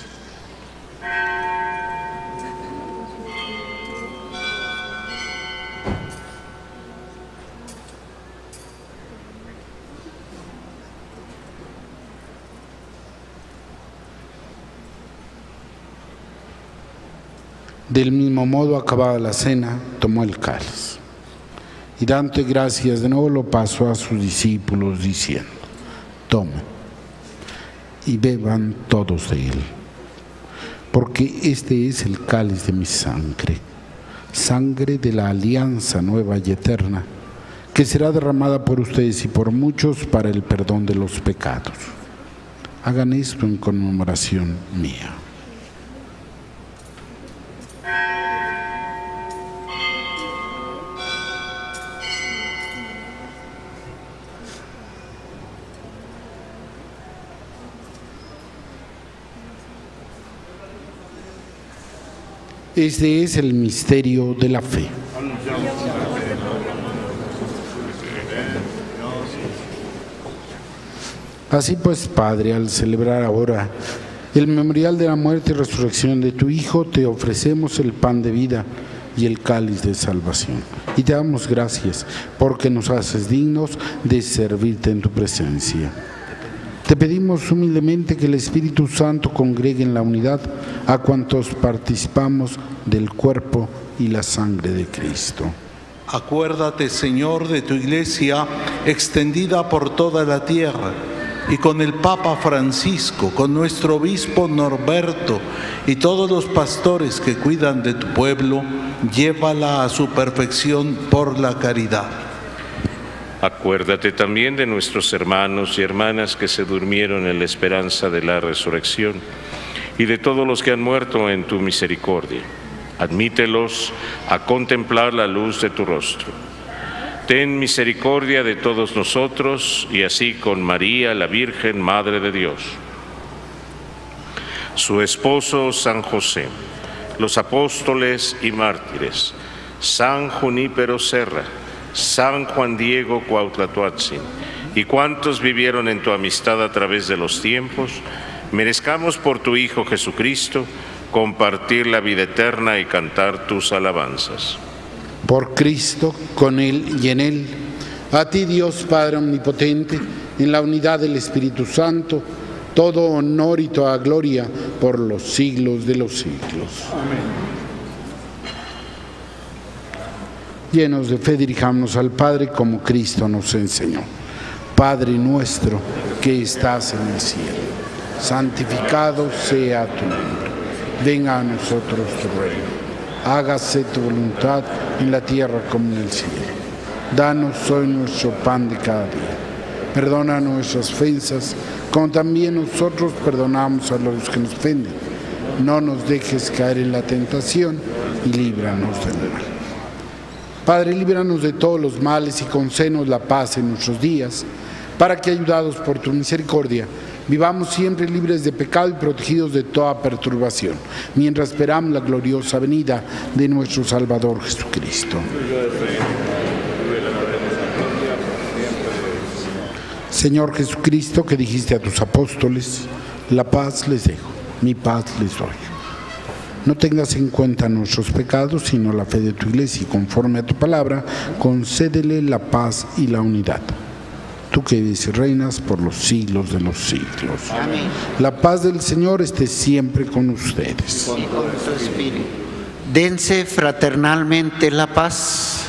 Del mismo modo, acabada la cena, tomó el cáliz y dándote gracias de nuevo lo pasó a sus discípulos diciendo: tomen y beban todos de él, porque este es el cáliz de mi sangre, sangre de la alianza nueva y eterna, que será derramada por ustedes y por muchos para el perdón de los pecados. Hagan esto en conmemoración mía. Este es el misterio de la fe. Así pues, Padre, al celebrar ahora el memorial de la muerte y resurrección de tu Hijo, te ofrecemos el pan de vida y el cáliz de salvación. Y te damos gracias porque nos haces dignos de servirte en tu presencia. Te pedimos humildemente que el Espíritu Santo congregue en la unidad a cuantos participamos del cuerpo y la sangre de Cristo. Acuérdate, Señor, de tu Iglesia extendida por toda la tierra y con el Papa Francisco, con nuestro obispo Norberto y todos los pastores que cuidan de tu pueblo, llévala a su perfección por la caridad. Acuérdate también de nuestros hermanos y hermanas que se durmieron en la esperanza de la resurrección y de todos los que han muerto en tu misericordia. Admítelos a contemplar la luz de tu rostro. Ten misericordia de todos nosotros y así con María, la Virgen, Madre de Dios, su esposo San José, los apóstoles y mártires, San Junípero Serra, San Juan Diego Cuauhtlatoatzin y cuantos vivieron en tu amistad a través de los tiempos, merezcamos por tu Hijo Jesucristo compartir la vida eterna y cantar tus alabanzas. Por Cristo, con Él y en Él, a ti Dios Padre Omnipotente, en la unidad del Espíritu Santo, todo honor y toda gloria por los siglos de los siglos. Amén. Llenos de fe, dirijámonos al Padre como Cristo nos enseñó. Padre nuestro que estás en el cielo, santificado sea tu nombre. Venga a nosotros tu reino. Hágase tu voluntad en la tierra como en el cielo. Danos hoy nuestro pan de cada día. Perdona nuestras ofensas, como también nosotros perdonamos a los que nos ofenden. No nos dejes caer en la tentación y líbranos del mal. Padre, líbranos de todos los males y concédenos la paz en nuestros días, para que, ayudados por tu misericordia, vivamos siempre libres de pecado y protegidos de toda perturbación, mientras esperamos la gloriosa venida de nuestro Salvador Jesucristo. Señor Jesucristo, que dijiste a tus apóstoles, la paz les dejo, mi paz les doy. No tengas en cuenta nuestros pecados, sino la fe de tu Iglesia, y conforme a tu palabra, concédele la paz y la unidad. Tú que vives y reinas por los siglos de los siglos. Amén. La paz del Señor esté siempre con ustedes. Y con tu espíritu. Dense fraternalmente la paz.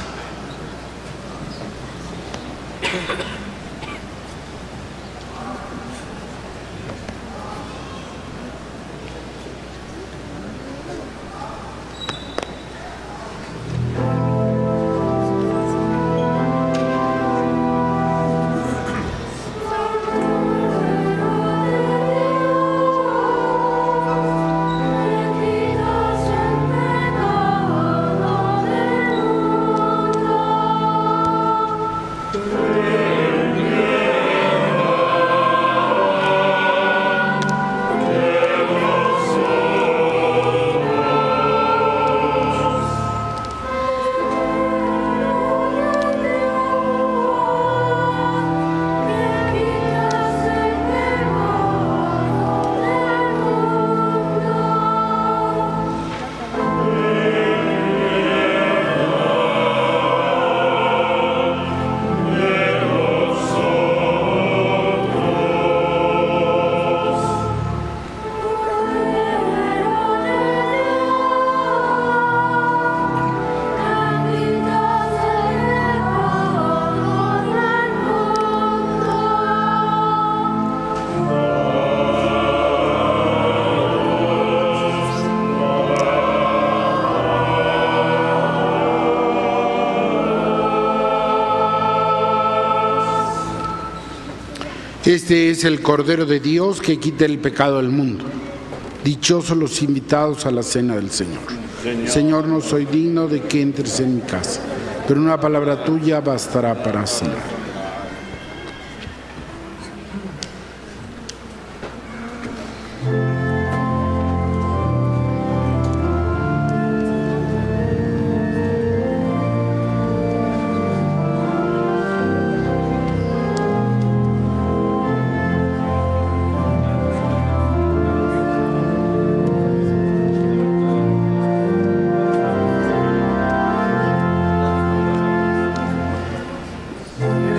Este es el Cordero de Dios que quita el pecado del mundo. Dichosos los invitados a la cena del Señor. Señor, Señor, no soy digno de que entres en mi casa, pero una palabra tuya bastará para sanar. Amén.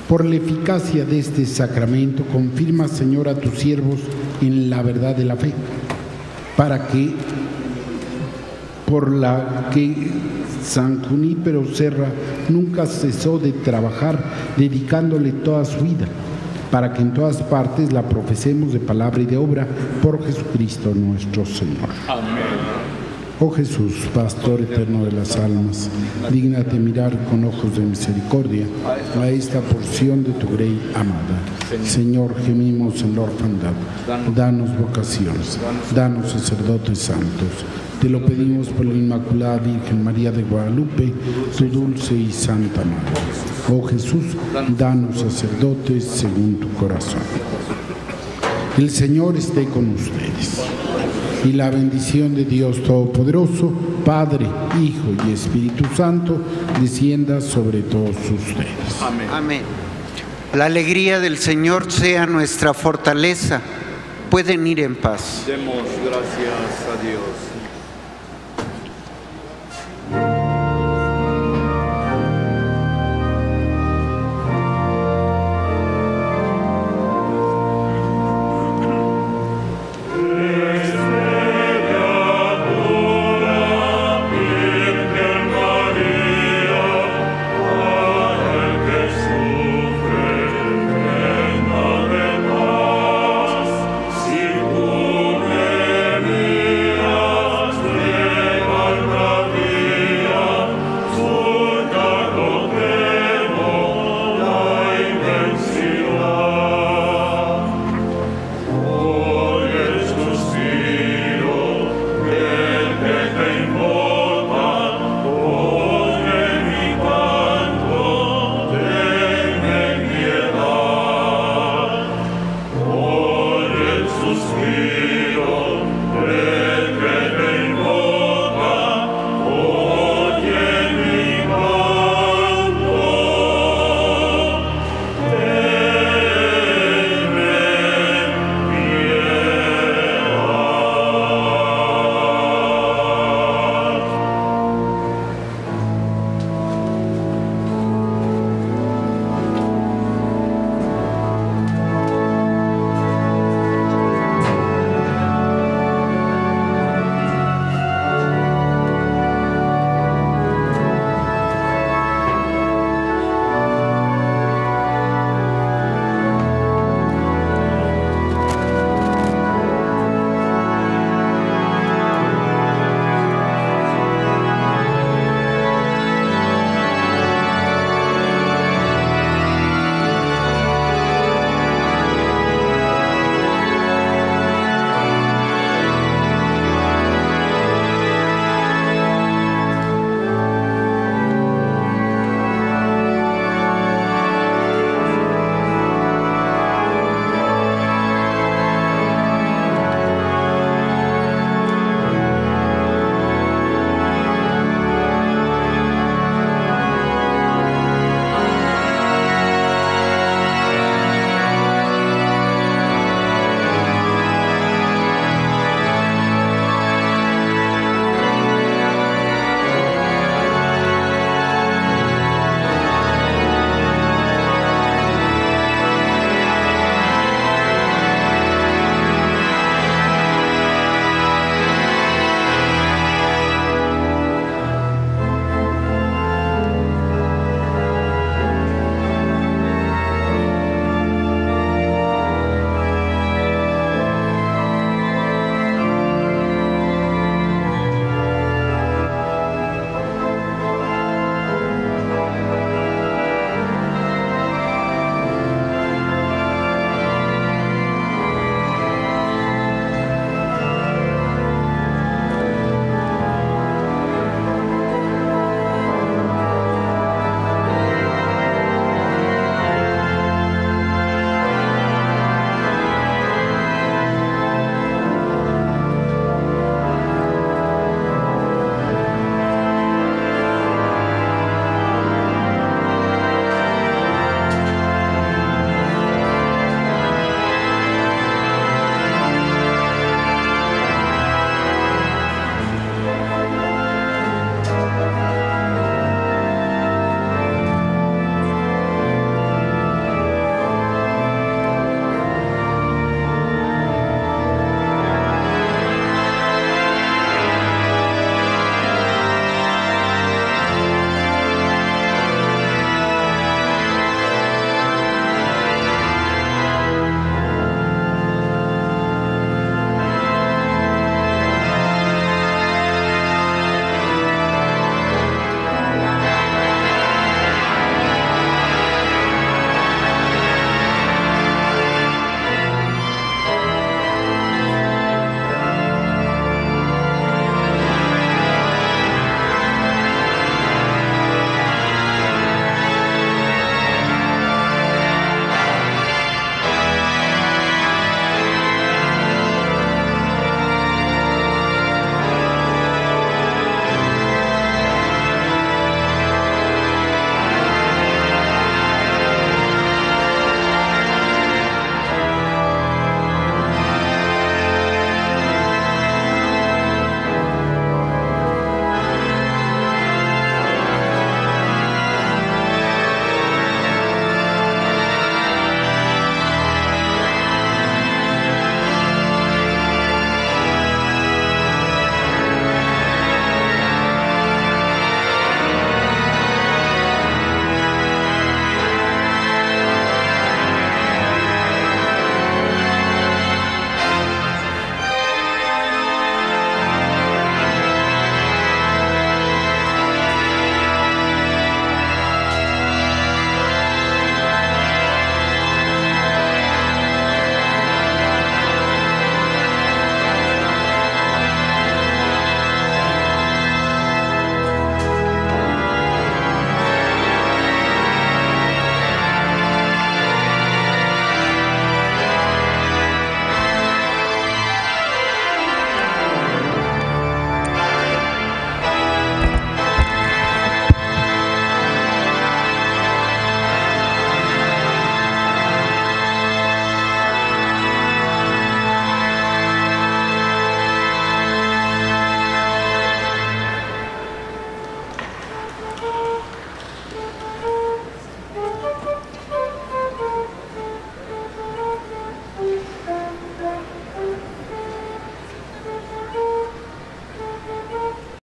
Por la eficacia de este sacramento, confirma, Señor, a tus siervos en la verdad de la fe, para que, por la que San Junípero Serra nunca cesó de trabajar, dedicándole toda su vida, para que en todas partes la profesemos de palabra y de obra, por Jesucristo nuestro Señor. Amén. Oh Jesús, Pastor eterno de las almas, dígnate mirar con ojos de misericordia a esta porción de tu grey amada. Señor, gemimos en la orfandad, danos vocaciones, danos sacerdotes santos. Te lo pedimos por la Inmaculada Virgen María de Guadalupe, tu dulce y santa madre. Oh Jesús, danos sacerdotes según tu corazón. El Señor esté con ustedes. Y la bendición de Dios Todopoderoso, Padre, Hijo y Espíritu Santo, descienda sobre todos ustedes. Amén. Amén. La alegría del Señor sea nuestra fortaleza. Pueden ir en paz. Demos gracias a Dios.